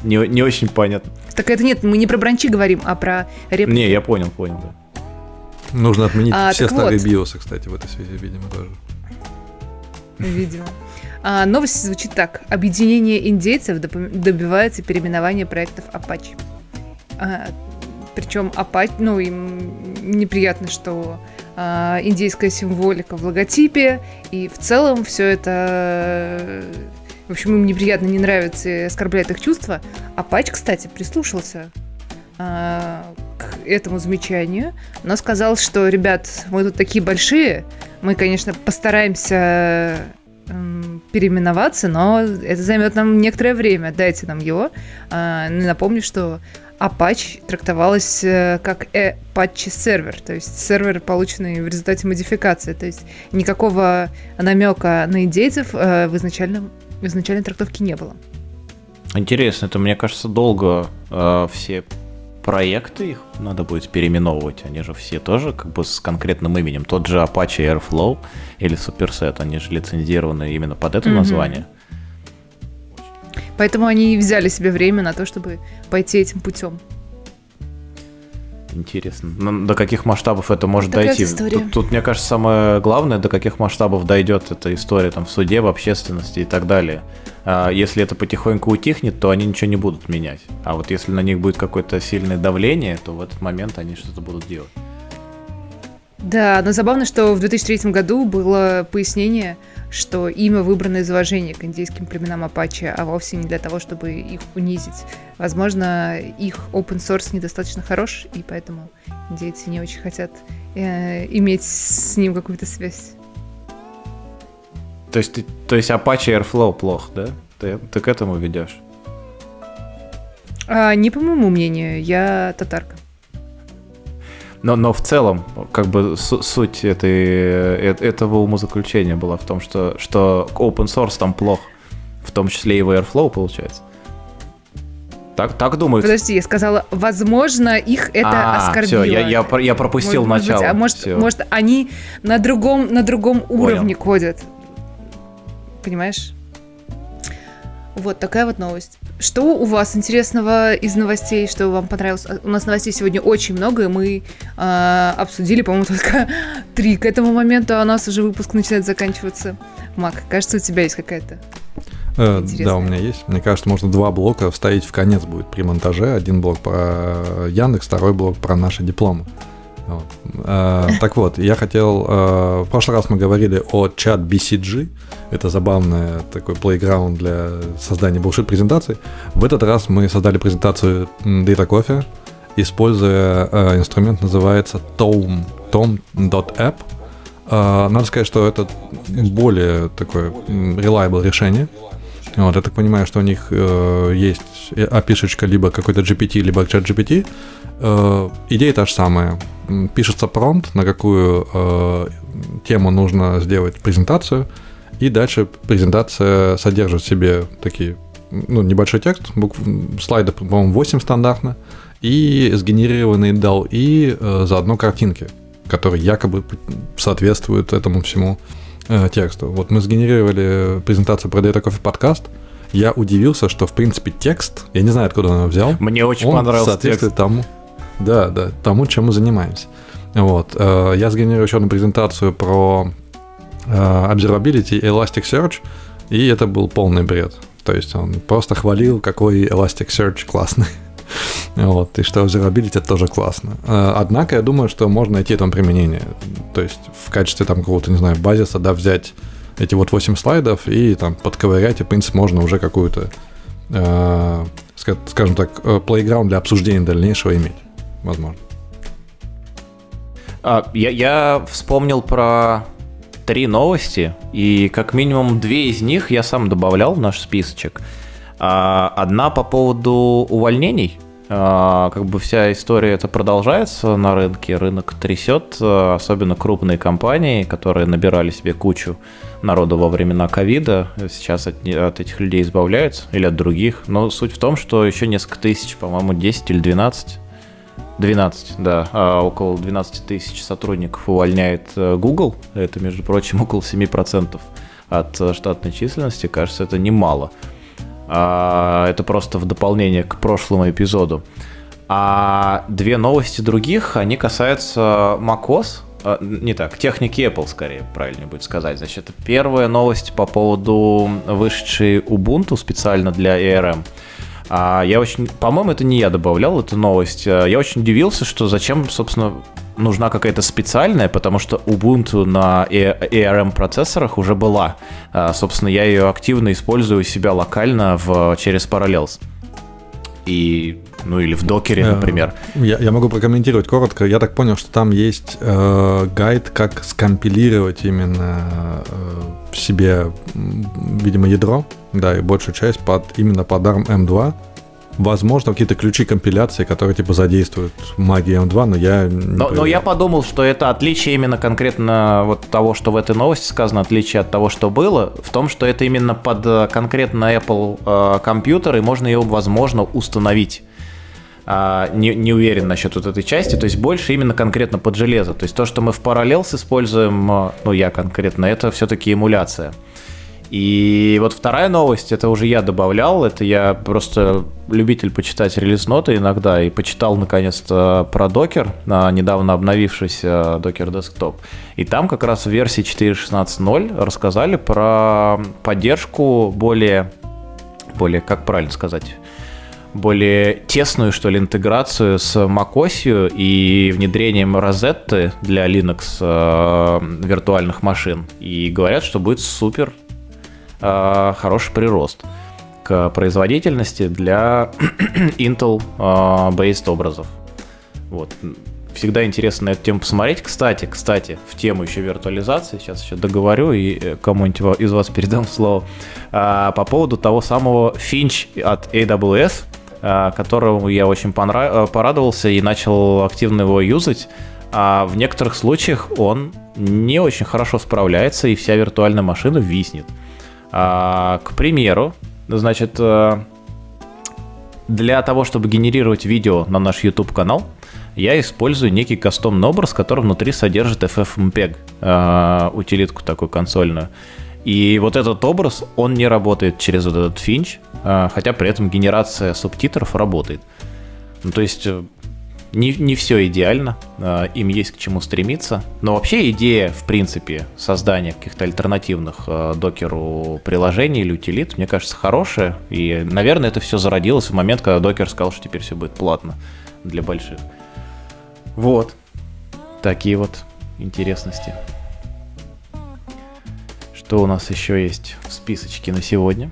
не, не очень понятно. Так это нет, мы не про бранчи говорим, а про реплики. Не, я понял, понял, да. Нужно отменить а, все старые вот. биосы, кстати, в этой связи, видимо, тоже. Видимо. А, новость звучит так. Объединение индейцев добивается переименования проектов Apache. А, причем Apache, ну, им неприятно, что а, индейская символика в логотипе, и в целом все это, в общем, им неприятно, не нравится и оскорбляет их чувства. Apache, кстати, прислушался а, к этому замечанию, но сказал, что, ребят, мы тут такие большие, мы, конечно, постараемся переименоваться, но это займет нам некоторое время. Дайте нам его. А, напомню, что Apache трактовалась как Apache сервер, то есть сервер, полученный в результате модификации. То есть никакого намека на индейцев в изначальном, в изначальной трактовке не было. Интересно, это, мне кажется, долго э, все проекты их надо будет переименовывать. Они же все тоже как бы с конкретным именем. Тот же Apache Airflow или Superset, они же лицензированы именно под это mm-hmm. название. Поэтому они и взяли себе время на то, чтобы пойти этим путем. Интересно. Но до каких масштабов это может Такая дойти? Тут, тут, мне кажется, самое главное, до каких масштабов дойдет эта история там, в суде, в общественности и так далее. А если это потихоньку утихнет, то они ничего не будут менять. А вот если на них будет какое-то сильное давление, то в этот момент они что-то будут делать. Да, но забавно, что в две тысячи третьем году было пояснение, что имя выбрано из уважения к индейским племенам Apache, а вовсе не для того, чтобы их унизить. Возможно, их open source недостаточно хорош, и поэтому индейцы не очень хотят э, иметь с ним какую-то связь. То есть, ты, то есть Apache Airflow плохо, да? Ты, ты к этому ведешь? А, не по моему мнению, я татарка. Но, но в целом, как бы суть этой, этого умозаключения была в том, что, что open source там плохо, в том числе и в Airflow, получается. Так, так думают. Подожди, я сказала, возможно, их это а, оскорбило. Все, я, я, я пропустил может, начало. Быть, а может, может, они на другом, на другом уровне ходят. Понимаешь? Вот такая вот новость. Что у вас интересного из новостей, что вам понравилось? У нас новостей сегодня очень много, и мы э, обсудили, по-моему, только три к этому моменту, а у нас уже выпуск начинает заканчиваться. Мак, кажется, у тебя есть какая-то э, Да, у меня есть. Мне кажется, можно два блока вставить в конец будет при монтаже. Один блок про Яндекс, второй блок про наши дипломы. Вот. Э, так вот, я хотел... Э, в прошлый раз мы говорили о чат би си джи. Это забавный такой плейграунд для создания bullshit-презентаций. В этот раз мы создали презентацию Data Coffee, используя э, инструмент, называется Tome, tome.app. Э, надо сказать, что это более такое reliable решение. Вот, я так понимаю, что у них э, есть эй пи ай-шечка либо какой-то джи пи ти, либо чат джи пи ти. Э, идея та же самая. Пишется промпт, на какую э, тему нужно сделать презентацию, и дальше презентация содержит в себе такие, ну, небольшой текст, букв, слайдов, по-моему, восемь стандартно, и сгенерированные дал, и э, заодно картинки, которые якобы соответствуют этому всему э, тексту. Вот мы сгенерировали презентацию про Data Coffee подкаст. Я удивился, что, в принципе, текст, я не знаю, откуда он его взял. Мне очень он понравился соответствует текст. тому, да, да, тому, чем мы занимаемся. Вот. Э, я сгенерировал еще одну презентацию про Observability, Elasticsearch, и это был полный бред. То есть он просто хвалил, какой Elasticsearch классный. Вот, и что Observability это тоже классно. Однако я думаю, что можно найти этому применение. То есть в качестве там какого-то, не знаю, базиса, да, взять эти вот восемь слайдов и там подковырять, и, в принципе, можно уже какую-то, э, скажем так, плейграунд для обсуждения дальнейшего иметь. Возможно. А, я, я вспомнил про три новости, и как минимум две из них я сам добавлял в наш списочек. Одна по поводу увольнений. Как бы вся история эта продолжается на рынке, рынок трясет, особенно крупные компании, которые набирали себе кучу народу во времена ковида, сейчас от, от этих людей избавляются, или от других. Но суть в том, что еще несколько тысяч, по-моему, десять или двенадцать, двенадцать, да, около двенадцать тысяч сотрудников увольняет Google. Это, между прочим, около семь процентов от штатной численности. Кажется, это немало. Это просто в дополнение к прошлому эпизоду. А две новости других, они касаются macOS. Не так, техники Apple, скорее, правильнее будет сказать. Значит, первая новость по поводу вышедшей Ubuntu специально для эй ар эм. Я очень, по-моему, это не я добавлял, эту новость. Я очень удивился, что зачем, собственно, нужна какая-то специальная, потому что Ubuntu на эй ар эм процессорах уже была. Собственно, я ее активно использую у себя локально в, через Parallels. И, ну или в докере, например. Я, я могу прокомментировать коротко. Я так понял, что там есть э, гайд, как скомпилировать именно э, в себе, видимо, ядро, да, и большую часть под, именно под арм эм два. Возможно, какие-то ключи компиляции, которые типа задействуют магию эм два, но я не но, но я подумал, что это отличие именно конкретно вот того, что в этой новости сказано, отличие от того, что было, в том, что это именно под конкретно Apple э, компьютер, и можно его, возможно, установить. А, не, не уверен насчет вот этой части, то есть больше именно конкретно под железо. То есть то, что мы в Parallels используем, ну я конкретно, это все-таки эмуляция. И вот вторая новость, это уже я добавлял, это я просто любитель почитать релиз-ноты иногда, и почитал наконец-то про Docker, недавно обновившийся Docker Desktop. И там как раз в версии четыре точка шестнадцать ноль рассказали про поддержку более, более, как правильно сказать, более тесную, что ли, интеграцию с macOS и внедрением Rosetta для Linux э, виртуальных машин. И говорят, что будет супер хороший прирост к производительности для Intel-based образов. Вот. Всегда интересно на эту тему посмотреть. Кстати, кстати, в тему еще виртуализации, сейчас еще договорю и кому-нибудь из вас передам слово, по поводу того самого Finch от эй дабл ю эс, которому я очень понрав... порадовался и начал активно его юзать. А в некоторых случаях он не очень хорошо справляется, и вся виртуальная машина виснет. А, к примеру, значит, для того, чтобы генерировать видео на наш YouTube-канал, я использую некий кастомный образ, который внутри содержит эф эф эм пег, а, утилитку такую консольную. И вот этот образ, он не работает через вот этот Finch, а, хотя при этом генерация субтитров работает. Ну, то есть не, не все идеально, а, им есть к чему стремиться. Но вообще идея, в принципе, создания каких-то альтернативных а, докеру приложений или утилит, мне кажется, хорошая. И, наверное, это все зародилось в момент, когда докер сказал, что теперь все будет платно для больших. Вот. Такие вот интересности. Что у нас еще есть в списочке на сегодня?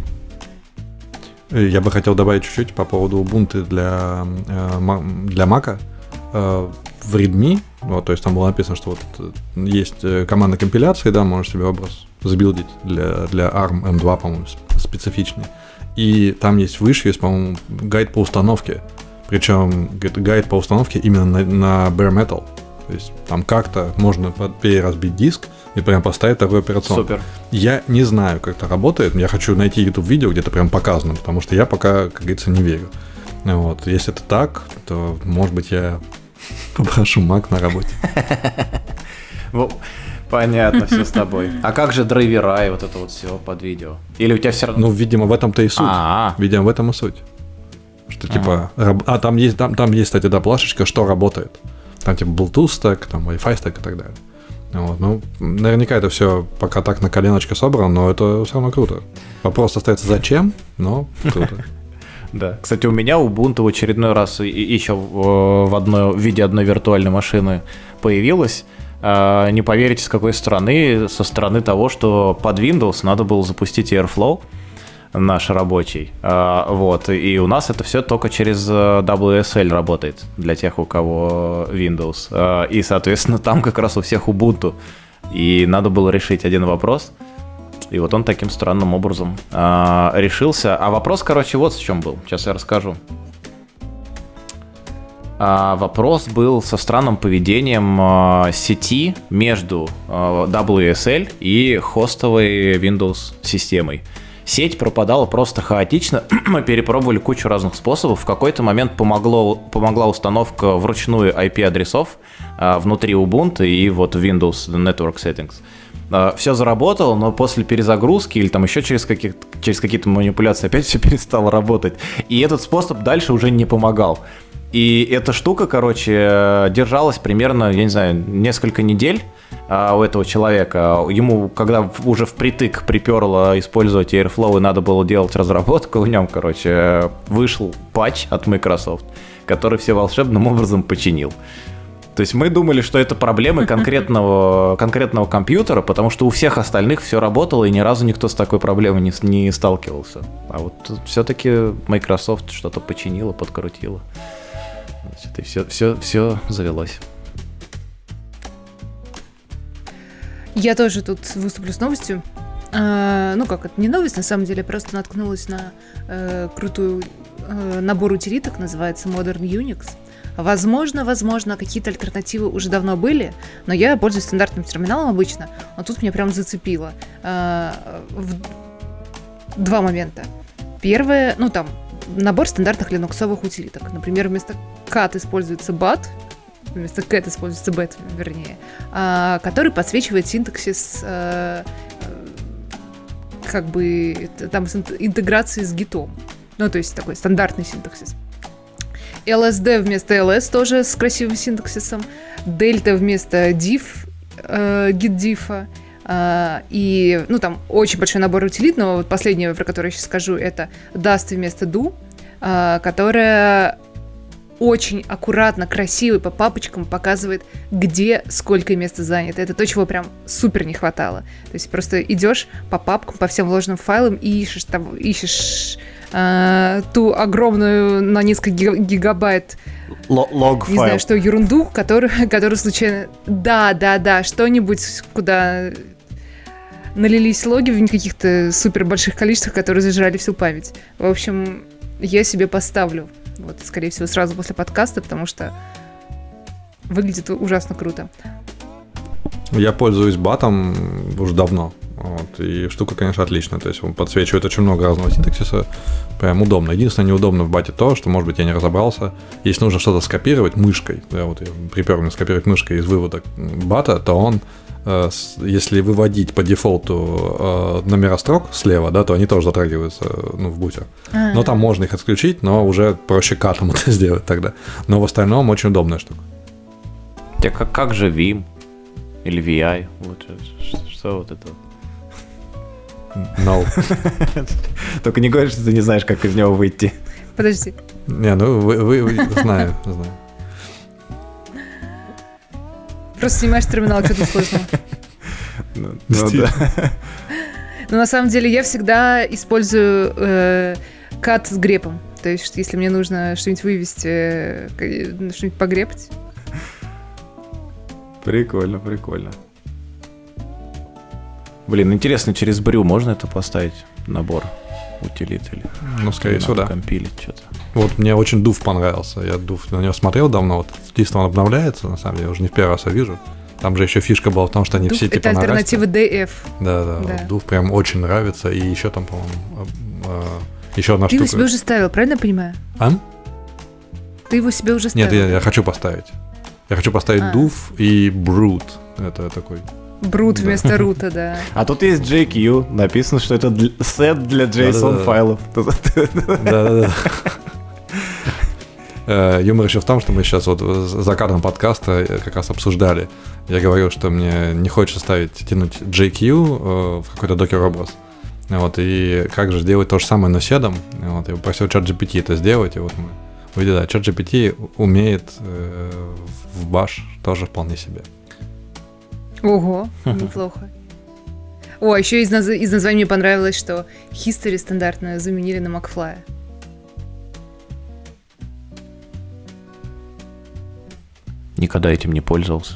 Я бы хотел добавить чуть-чуть по поводу Ubuntu для, для Mac. В README, вот, то есть там было написано, что вот есть команда компиляции, да, можешь себе образ забилдить для, для арм эм два, по-моему, специфичный. И там есть выше, есть, по-моему, гайд по установке. Причем гайд по установке именно на, на bare metal. То есть там как-то можно переразбить диск и прям поставить такую операционку. Супер. Я не знаю, как это работает. Я хочу найти YouTube-видео, где это прям показано, потому что я пока, как говорится, не верю. Вот. Если это так, то, может быть, я попрошу Mac на работе. Понятно, все с тобой. А как же драйвера и вот это вот все под видео? Или у тебя все равно... Ну, видимо, в этом-то и суть. А-а-а. Видимо, в этом и суть. Что типа... А, а там есть, там, там есть, кстати, да, плашечка, что работает. Там типа Bluetooth стек, там Wi-Fi стек и так далее. Вот. Ну, наверняка это все пока так на коленочке собрано, но это все равно круто. Вопрос остается зачем, но круто. Да. Кстати, у меня Ubuntu в очередной раз еще в одной, в виде одной виртуальной машины появилась. Не поверите, с какой стороны? Со стороны того, что под Windows надо было запустить Airflow, наш рабочий. Вот. И у нас это все только через дабл ю эс эл работает для тех, у кого Windows. И, соответственно, там как раз у всех Ubuntu. И надо было решить один вопрос. И вот он таким странным образом а, решился. А вопрос, короче, вот в чем был. Сейчас я расскажу. А, вопрос был со странным поведением а, сети между а, дабл ю эс эл и хостовой Windows системой. Сеть пропадала просто хаотично. Мы перепробовали кучу разных способов. В какой-то момент помогло, помогла установка вручную ай пи-адресов а, внутри Ubuntu и вот Windows Network Settings. все заработало, но после перезагрузки или там еще через, каких, через какие-то манипуляции опять все перестало работать. И этот способ дальше уже не помогал. И эта штука, короче, держалась примерно, я не знаю, несколько недель а, у этого человека. Ему, когда уже впритык приперло использовать Airflow и надо было делать разработку в нем, короче, вышел патч от Microsoft, который все волшебным образом починил. То есть мы думали, что это проблемы конкретного, конкретного компьютера, потому что у всех остальных все работало, и ни разу никто с такой проблемой не, не сталкивался. А вот все-таки Microsoft что-то починила, подкрутила. Значит, и все, все, все завелось. Я тоже тут выступлю с новостью. А, ну как, это не новость, на самом деле, просто наткнулась на э, крутую э, набор утилиток, называется Modern Unix. Возможно, возможно, какие-то альтернативы уже давно были, но я пользуюсь стандартным терминалом обычно, а тут меня прям зацепило. А, в... Два момента. Первое, ну там, набор стандартных линуксовых утилиток. Например, вместо cat используется bat, вместо cat используется bat, вернее, а, который подсвечивает синтаксис а, как бы там с интеграцией с гитом. Ну, то есть такой стандартный синтаксис. эл эс ди вместо эл эс тоже с красивым синтаксисом. Дельта вместо diff, э, git-diffа. Uh, и, ну, там очень большой набор утилит, но вот последнее, про которое я сейчас скажу, это dust вместо do, uh, которая очень аккуратно, красиво по папочкам показывает, где сколько места занято. Это то, чего прям супер не хватало. То есть просто идешь по папкам, по всем вложенным файлам и ищешь, там, ищешь uh, ту огромную на несколько гигабайт лог файл. Не знаю, что, ерунду, которую, которую случайно... Да, да, да, что-нибудь, куда налились логи в каких-то супер больших количествах, которые зажрали всю память. В общем, я себе поставлю, вот, скорее всего, сразу после подкаста, потому что выглядит ужасно круто. Я пользуюсь батом уже давно. Вот, и штука, конечно, отличная. То есть он подсвечивает очень много разного синтаксиса. Прям удобно. Единственное, неудобно в бате то, что, может быть, я не разобрался. Если нужно что-то скопировать мышкой, да, вот я припер мне скопировать мышкой из вывода бата, то он, э, с, если выводить по дефолту э, номера строк слева, да, то они тоже затрагиваются, ну, в бутер. А-а-а. Но там можно их отключить, но уже проще катом это сделать тогда. Но в остальном очень удобная штука. Так как, как же Vim или ви ай? Вот, что, что вот это? No. Только не говори, что ты не знаешь, как из него выйти. Подожди. Не, ну вы, вы, вы знаю, знаю. Просто снимаешь терминал, что-то сложного. Ну, ну да. Но на самом деле я всегда использую э, cat с грепом. То есть, если мне нужно что-нибудь вывести, э, что-нибудь погрепать. Прикольно, прикольно. Блин, интересно, через брю можно это поставить, набор утилит? Или ну, скорее всего, да. Компилить что-то. Вот мне очень Дув понравился. Я Дув на него смотрел давно. Вот чисто он обновляется, на самом деле, я уже не в первый раз вижу. Там же еще фишка была в том, что они Дув все типа это альтернатива ди эф. Да, да, да. Вот Дув прям очень нравится. И еще там, по-моему, еще одна Ты штука. Ты его себе уже ставил, правильно я понимаю? А? Ты его себе уже ставил? Нет, я, я хочу поставить. Я хочу поставить а. Дув и Брут. Это такой... Брут вместо рута, да. А тут есть джей кью, написано, что это для, сет для JSON файлов. Да-да-да. Юмор еще в том, что мы сейчас вот за кадром подкаста как раз обсуждали. Я говорил, что мне не хочется ставить, тянуть джей кью в какой-то докер-образ. Вот, и как же сделать то же самое, но седом. Вот, я попросил ChatGPT это сделать, и вот мы увидели, да, ChatGPT умеет в баш тоже вполне себе. Ого, неплохо. О, еще из, наз... из названия мне понравилось, что history стандартно заменили на Macfly. Никогда этим не пользовался.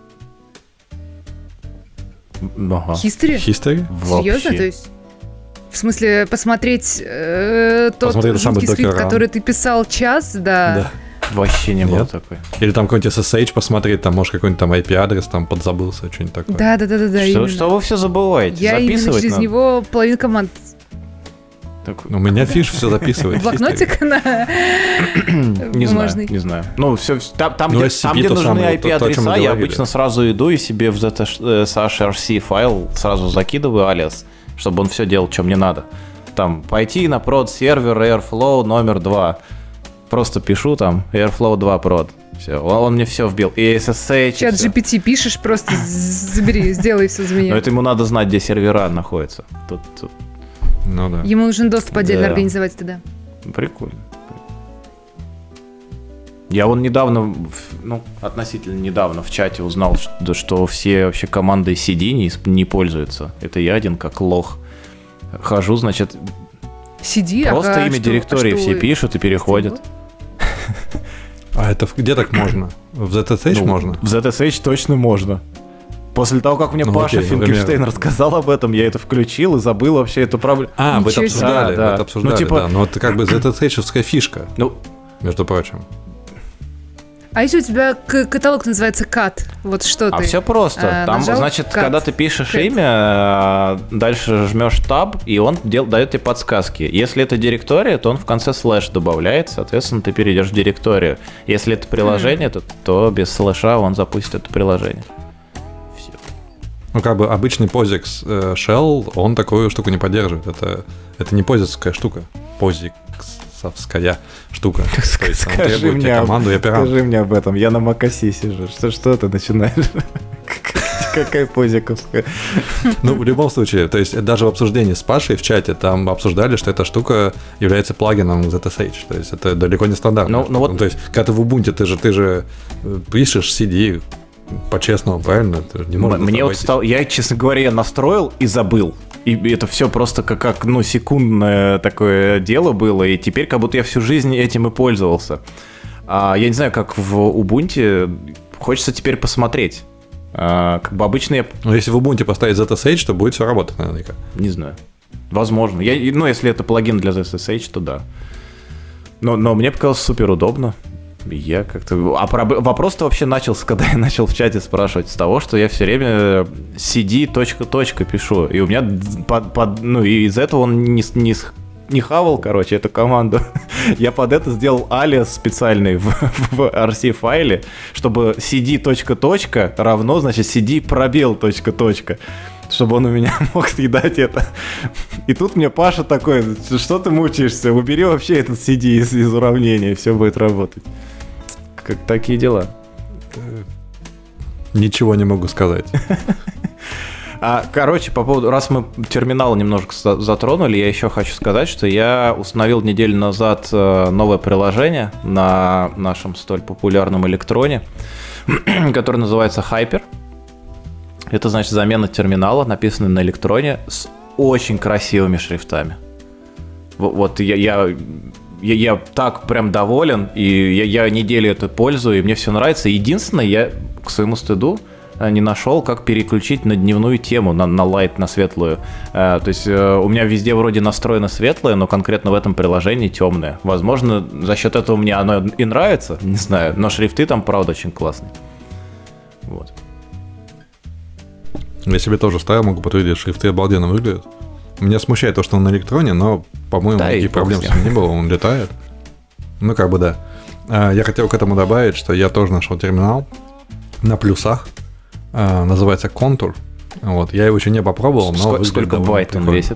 Ага. History? History? Серьезно? То есть, в смысле, посмотреть э, тот посмотреть жуткий скрипт, который ты писал час, да. Да. Вообще не было такой. Или там какой-нибудь эс эс эйч посмотреть, там, может, какой-нибудь там ай пи-адрес там подзабылся, что-нибудь такое. Да-да-да. да. Что, что вы все забываете? Я именно через надо. него половину команд У меня фиш все записывает. Блокнотик на Не знаю, не знаю. Ну, все, там, там, где, там, где нужны ай пи-адреса, я обычно сразу иду и себе в зет эс эйч ар си файл сразу закидываю алиас, чтобы он все делал, что мне надо. Там, пойти на прод сервер Airflow номер два. Просто пишу там Airflow два прод. Все, он, он мне все вбил. И эс эс эйч. Чат джи пи ти пишешь, просто забери, сделай все за меня. Но это ему надо знать, где сервера находятся. Тут, тут. Ну да. Ему нужен доступ отдельно Да. организовать тогда. Прикольно. Я вон недавно, ну, относительно недавно в чате узнал, что, что все вообще команды си ди не, не пользуются. Это я один как лох. Хожу, значит, си ди, просто ага, имя что- директории а что все вы- пишут и переходят. А это в- где так можно? В зет эс эйч Ну, можно? В зет эс эйч точно можно. После того, как мне Ну, Паша окей, Финкельштейн например. рассказал об этом, я это включил и забыл вообще эту проблему. А, вы это Ничего себе. обсуждали, Да, вы да. это обсуждали, Ну, типа- да. Но это как бы зет эс эйч-овская фишка, Ну, между прочим. А если у тебя к- каталог называется кат, вот что а ты? все просто. а, Там, нажал значит, cut, когда ты пишешь cut. имя, а, дальше жмешь таб, и он дел, дает тебе подсказки. Если это директория, то он в конце слэш добавляет, соответственно, ты перейдешь в директорию. Если это приложение, то, то без слэша он запустит это приложение. Все. Ну, как бы обычный POSIX э, shell, он такую штуку не поддерживает. Это, это не позикская штука. Позиксовская штука. То есть он требует тебе команду и оператор. скажи мне об этом. Я на Макаси сижу. Что, что ты начинаешь? Какая позиковская? Ну, в любом случае, то есть даже в обсуждении с Пашей в чате там обсуждали, что эта штука является плагином зет эс эйч. То есть это далеко не стандартно. Ну, ну вот- То есть, когда ты в Ubuntu, ты же, ты же э, пишешь си ди по-честному, правильно? Ты же не можешь Мне вот обойтись. стал, я, честно говоря, я настроил и забыл. И это все просто как, как ну, секундное такое дело было, и теперь как будто я всю жизнь этим и пользовался. А, я не знаю, как в Ubuntu, хочется теперь посмотреть. А, как бы обычно я Но если в Ubuntu поставить зет эс эйч, то будет все работать наверняка. не знаю. Возможно. Я, ну, если это плагин для зет эс эйч, то да. Но, но мне показалось супер удобно. Я как-то... А проб- вопрос-то вообще начался, когда я начал в чате спрашивать, с того, что я все время cd точка точка пишу. И у меня под, под- ну, и из этого он не, с- не, с- не хавал, короче, эту команду. Я под это сделал алиас специальный в, в ар си-файле, чтобы cd точка точка равно, значит, cd пробел точка точка. Чтобы он у меня мог съедать это. И тут мне Паша такой: что ты мучаешься? Убери вообще этот си ди из, из уравнения, и все будет работать. Как такие дела. Ничего не могу сказать. А, короче, по поводу, раз мы терминал немножко за- затронули, я еще хочу сказать, что я установил неделю назад э, новое приложение на нашем столь популярном электроне, которое называется Hyper. Это, значит, замена терминала, написанный на электроне, с очень красивыми шрифтами. В- Вот я, я, я, я так прям доволен, и я, я неделю это пользую, и мне все нравится. Единственное, я к своему стыду э, не нашел, как переключить на дневную тему, на, на light, на светлую. Э, То есть э, у меня везде вроде настроено светлое, но конкретно в этом приложении темное. Возможно, за счет этого мне оно и нравится, не знаю, но шрифты там, правда, очень классные. Вот. Я себе тоже ставил, могу подтвердить, шрифты обалденно выглядят. Меня смущает то, что он на электроне, но, по-моему, Да и никаких бог проблем с с ним. ним не было, он летает. Ну, как бы да. А, Я хотел к этому добавить, что я тоже нашел терминал на плюсах. А, Называется Contour. Вот. Я его еще не попробовал, но Сколько, выглядит сколько довольно байт он прикольно. весит?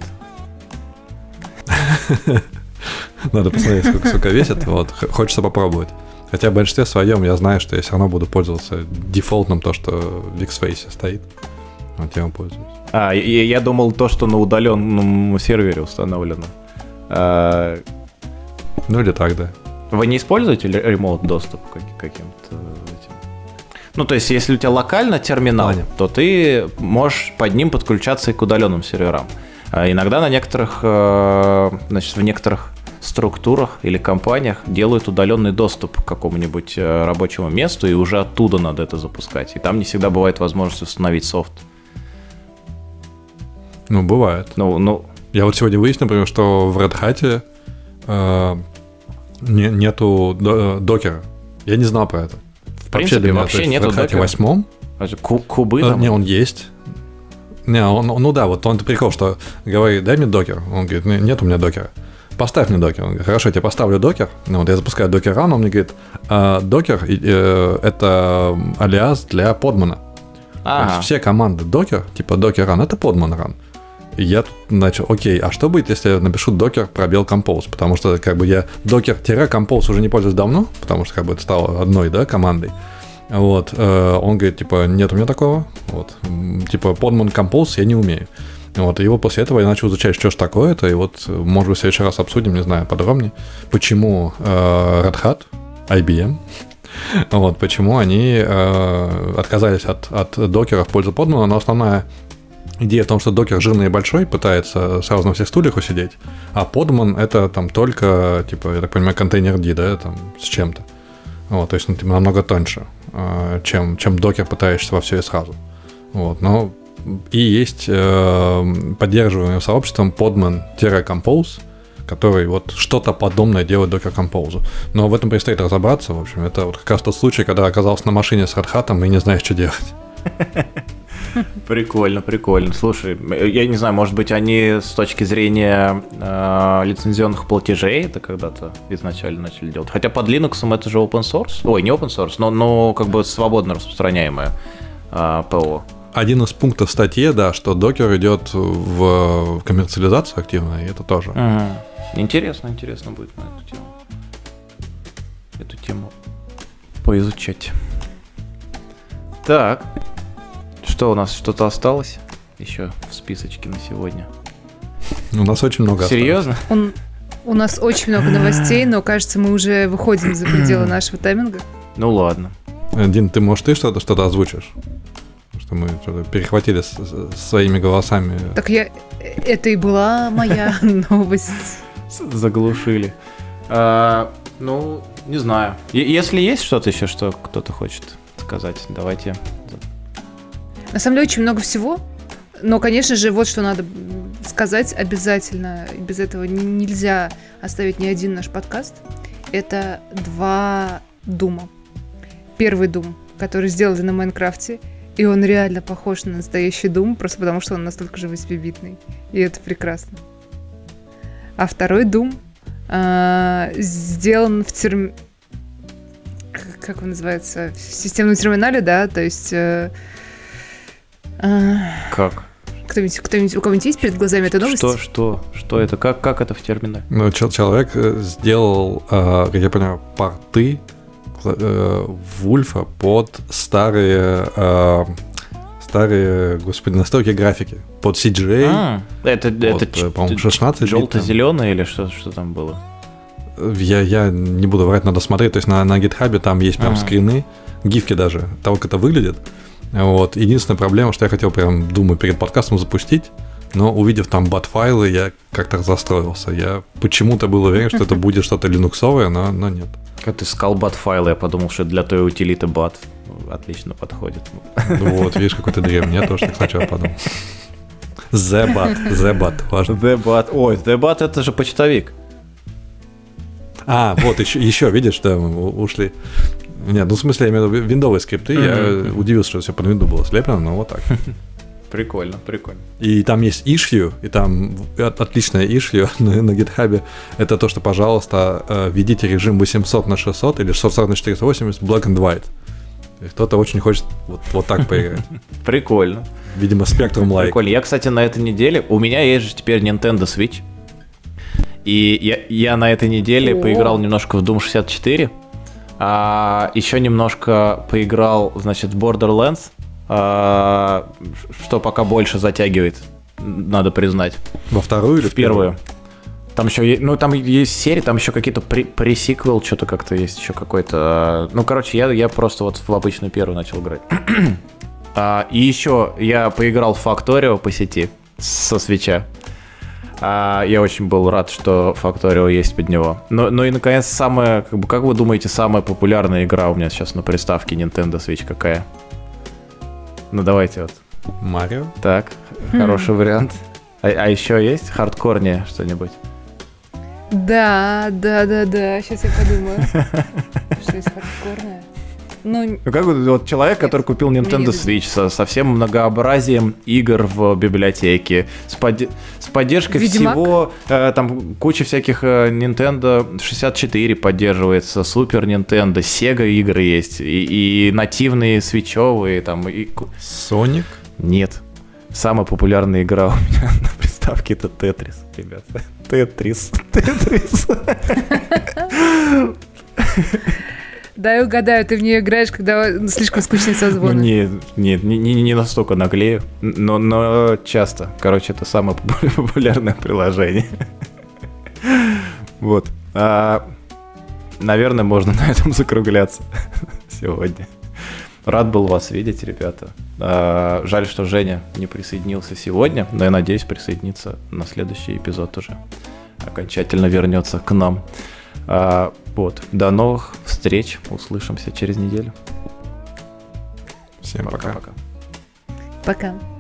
Надо посмотреть, сколько, сколько весит. Вот. Х- Хочется попробовать. Хотя в большинстве своем я знаю, что я все равно буду пользоваться дефолтным, то, что в Xface стоит. Вот я им пользуюсь. А, я, я думал то, что на удаленном сервере установлено. А, Ну или так, да. вы не используете ли ремоут доступ к каким-то этим? Ну, то есть, если у тебя локально терминал, Ладно. то ты можешь под ним подключаться и к удаленным серверам. А иногда на некоторых, э, значит, в некоторых структурах или компаниях делают удаленный доступ к какому-нибудь э, рабочему месту, и уже оттуда надо это запускать. И там не всегда бывает возможность установить софт. Ну, бывает. Ну, ну, Я вот сегодня выяснил, например, что в Red Hat э, не- нету до- докера. Я не знал про это. в принципе, для меня, вообще то есть нету в Red Hat докера. восьмом. А же ку- Кубы э, там? не, он есть. Не, он, ну да, вот он прикол, что говорит, дай мне докер. Он говорит, нет у меня докера. Поставь мне докер. Он говорит, хорошо, я тебе поставлю докер. Ну, вот я запускаю докер ран, он мне говорит, а, докер э, это алиас для подмана. Ага. Все команды докер, типа докер ран, это подман ран. И я тут начал, окей, а что будет, если я напишу докер пробел compose? Потому что как бы я докер-compose уже не пользуюсь давно, потому что как бы это стало одной, да, командой. Вот, э, он говорит, типа, нет у меня такого, вот, типа, podman compose я не умею. Вот, и вот после этого я начал изучать, что ж такое это, и вот, может быть, в следующий раз обсудим, не знаю, подробнее, почему э, Red Hat, ай би эм, вот, почему они э, отказались от, от докера в пользу подмана, но основная идея в том, что докер жирный и большой, пытается сразу на всех стульях усидеть, а подман это там только, типа, я так понимаю, контейнер D, да, там, с чем-то. Вот, то есть ну, типа, намного тоньше, чем, чем докер, пытаешься во все и сразу. Вот, но и есть э, поддерживаемым сообществом podman-compose, который вот что-то подобное делает Docker Compose. Но в этом предстоит разобраться. В общем, это вот как раз тот случай, когда оказался на машине с Red Hat и не знаешь, что делать. Прикольно, прикольно. Слушай, я не знаю, может быть, они с точки зрения э, лицензионных платежей это когда-то изначально начали делать. Хотя под Linux это же open source. Ой, не open source, но, но как бы свободно распространяемое э, ПО. Один из пунктов в статье, да, что докер идет в коммерциализацию активно, и это тоже. Угу. Интересно, интересно будет на эту тему. Эту тему поизучать. Так. Что у нас, что-то осталось еще в списочке на сегодня? У нас очень много Серьезно? осталось. Он, у нас очень много новостей, но, кажется, мы уже выходим за пределы нашего тайминга. Ну ладно. Дин, ты, может, ты что-то, что-то озвучишь? Что мы что-то перехватили с, с своими голосами. Так я... Это и была моя новость. Заглушили. А, ну, не знаю. Если есть что-то еще, что кто-то хочет сказать, давайте... На самом деле очень много всего, но, конечно же, вот что надо сказать обязательно, и без этого нельзя оставить ни один наш подкаст, это два дума. Первый дум, который сделали на Майнкрафте, и он реально похож на настоящий дум, просто потому что он настолько же восьмибитный, и это прекрасно. А второй дум а, сделан в терм... Как он называется? В системном терминале, да, то есть... Как? Кто-нибудь, кто-нибудь, у кого-нибудь есть перед глазами эта новость? Что, что, что это? Как, как это в терминале? Ну, человек сделал, как я понимаю, порты Вульфа под старые, старые, господи, настройки графики. Под си джи эй. А, это, под, это по-моему, шестнадцать. Желто-зеленый или что, что там было? Я, я не буду врать, надо смотреть. То есть на, на GitHub там есть прям ага. скрины, гифки даже того, как это выглядит. Вот. Единственная проблема, что я хотел прям, думаю, перед подкастом запустить, но увидев там бат-файлы, я как-то расстроился. Я почему-то был уверен, что это будет что-то линуксовое, но, но нет. Как ты сказал бат-файлы, я подумал, что для той утилиты бат отлично подходит. Ну вот, видишь, какой-то древний, я тоже так сначала подумал. The-bat, the-bat, важно. The-bat, ой, the-bat это же почтовик. А, вот еще, еще видишь, да, мы ушли. Нет, ну в смысле, я имею в виду виндовые скрипты, mm-hmm. я удивился, что все под винду было слеплено, но вот так. Прикольно, прикольно. И там есть issue, и там отличное issue на, на GitHub. Это то, что, пожалуйста, введите режим восемьсот на шестьсот или шестьсот сорок на четыреста восемьдесят black and white. И кто-то очень хочет вот, вот так поиграть. Прикольно. Видимо, Spectrum Like. Прикольно. Я, кстати, на этой неделе... У меня есть же теперь Nintendo Switch. И я, я на этой неделе поиграл немножко в Doom шестьдесят четыре. А, еще немножко поиграл, значит, в Borderlands, а, что пока больше затягивает, надо признать. Во вторую или в первую? Там еще, ну, там есть серии, там еще какие-то пресиквел, что-то как-то есть еще какой-то. Ну, короче, я, я просто вот в обычную первую начал играть. а, и еще я поиграл в Factorio по сети со свитча. А, я очень был рад, что Factorio есть под него. Ну, ну и, наконец, самая, как бы, как вы думаете, самая популярная игра у меня сейчас на приставке Nintendo Switch какая? Ну, давайте вот. Марио? Так, хм. Хороший вариант. А, а еще есть хардкорнее что-нибудь? Да, да, да, да. Сейчас я подумаю. Что есть хардкорное? Ну, Ну, как вот, вот человек, который купил Nintendo Switch со, со всем многообразием игр в библиотеке, с, под, с поддержкой Ведьмак. всего, э, там куча всяких э, Nintendo шестьдесят четыре поддерживается, Super Nintendo, Sega игры есть, и, и нативные свитчевые, там, и... Sonic? Нет. Самая популярная игра у меня на приставке — это Tetris, ребята. Тетрис. Тетрис. дай угадаю, ты в нее играешь, когда слишком скучный созвон. Ну, нет, нет, не, не, не настолько наглею, но, но часто. Короче, это самое популярное приложение. Вот. А, наверное, можно на этом закругляться сегодня. Рад был вас видеть, ребята. А, жаль, что Женя не присоединился сегодня, но я надеюсь присоединиться на следующий эпизод уже. Окончательно вернется к нам. А, вот. До новых встреч. Услышимся через неделю. Всем пока. Пока.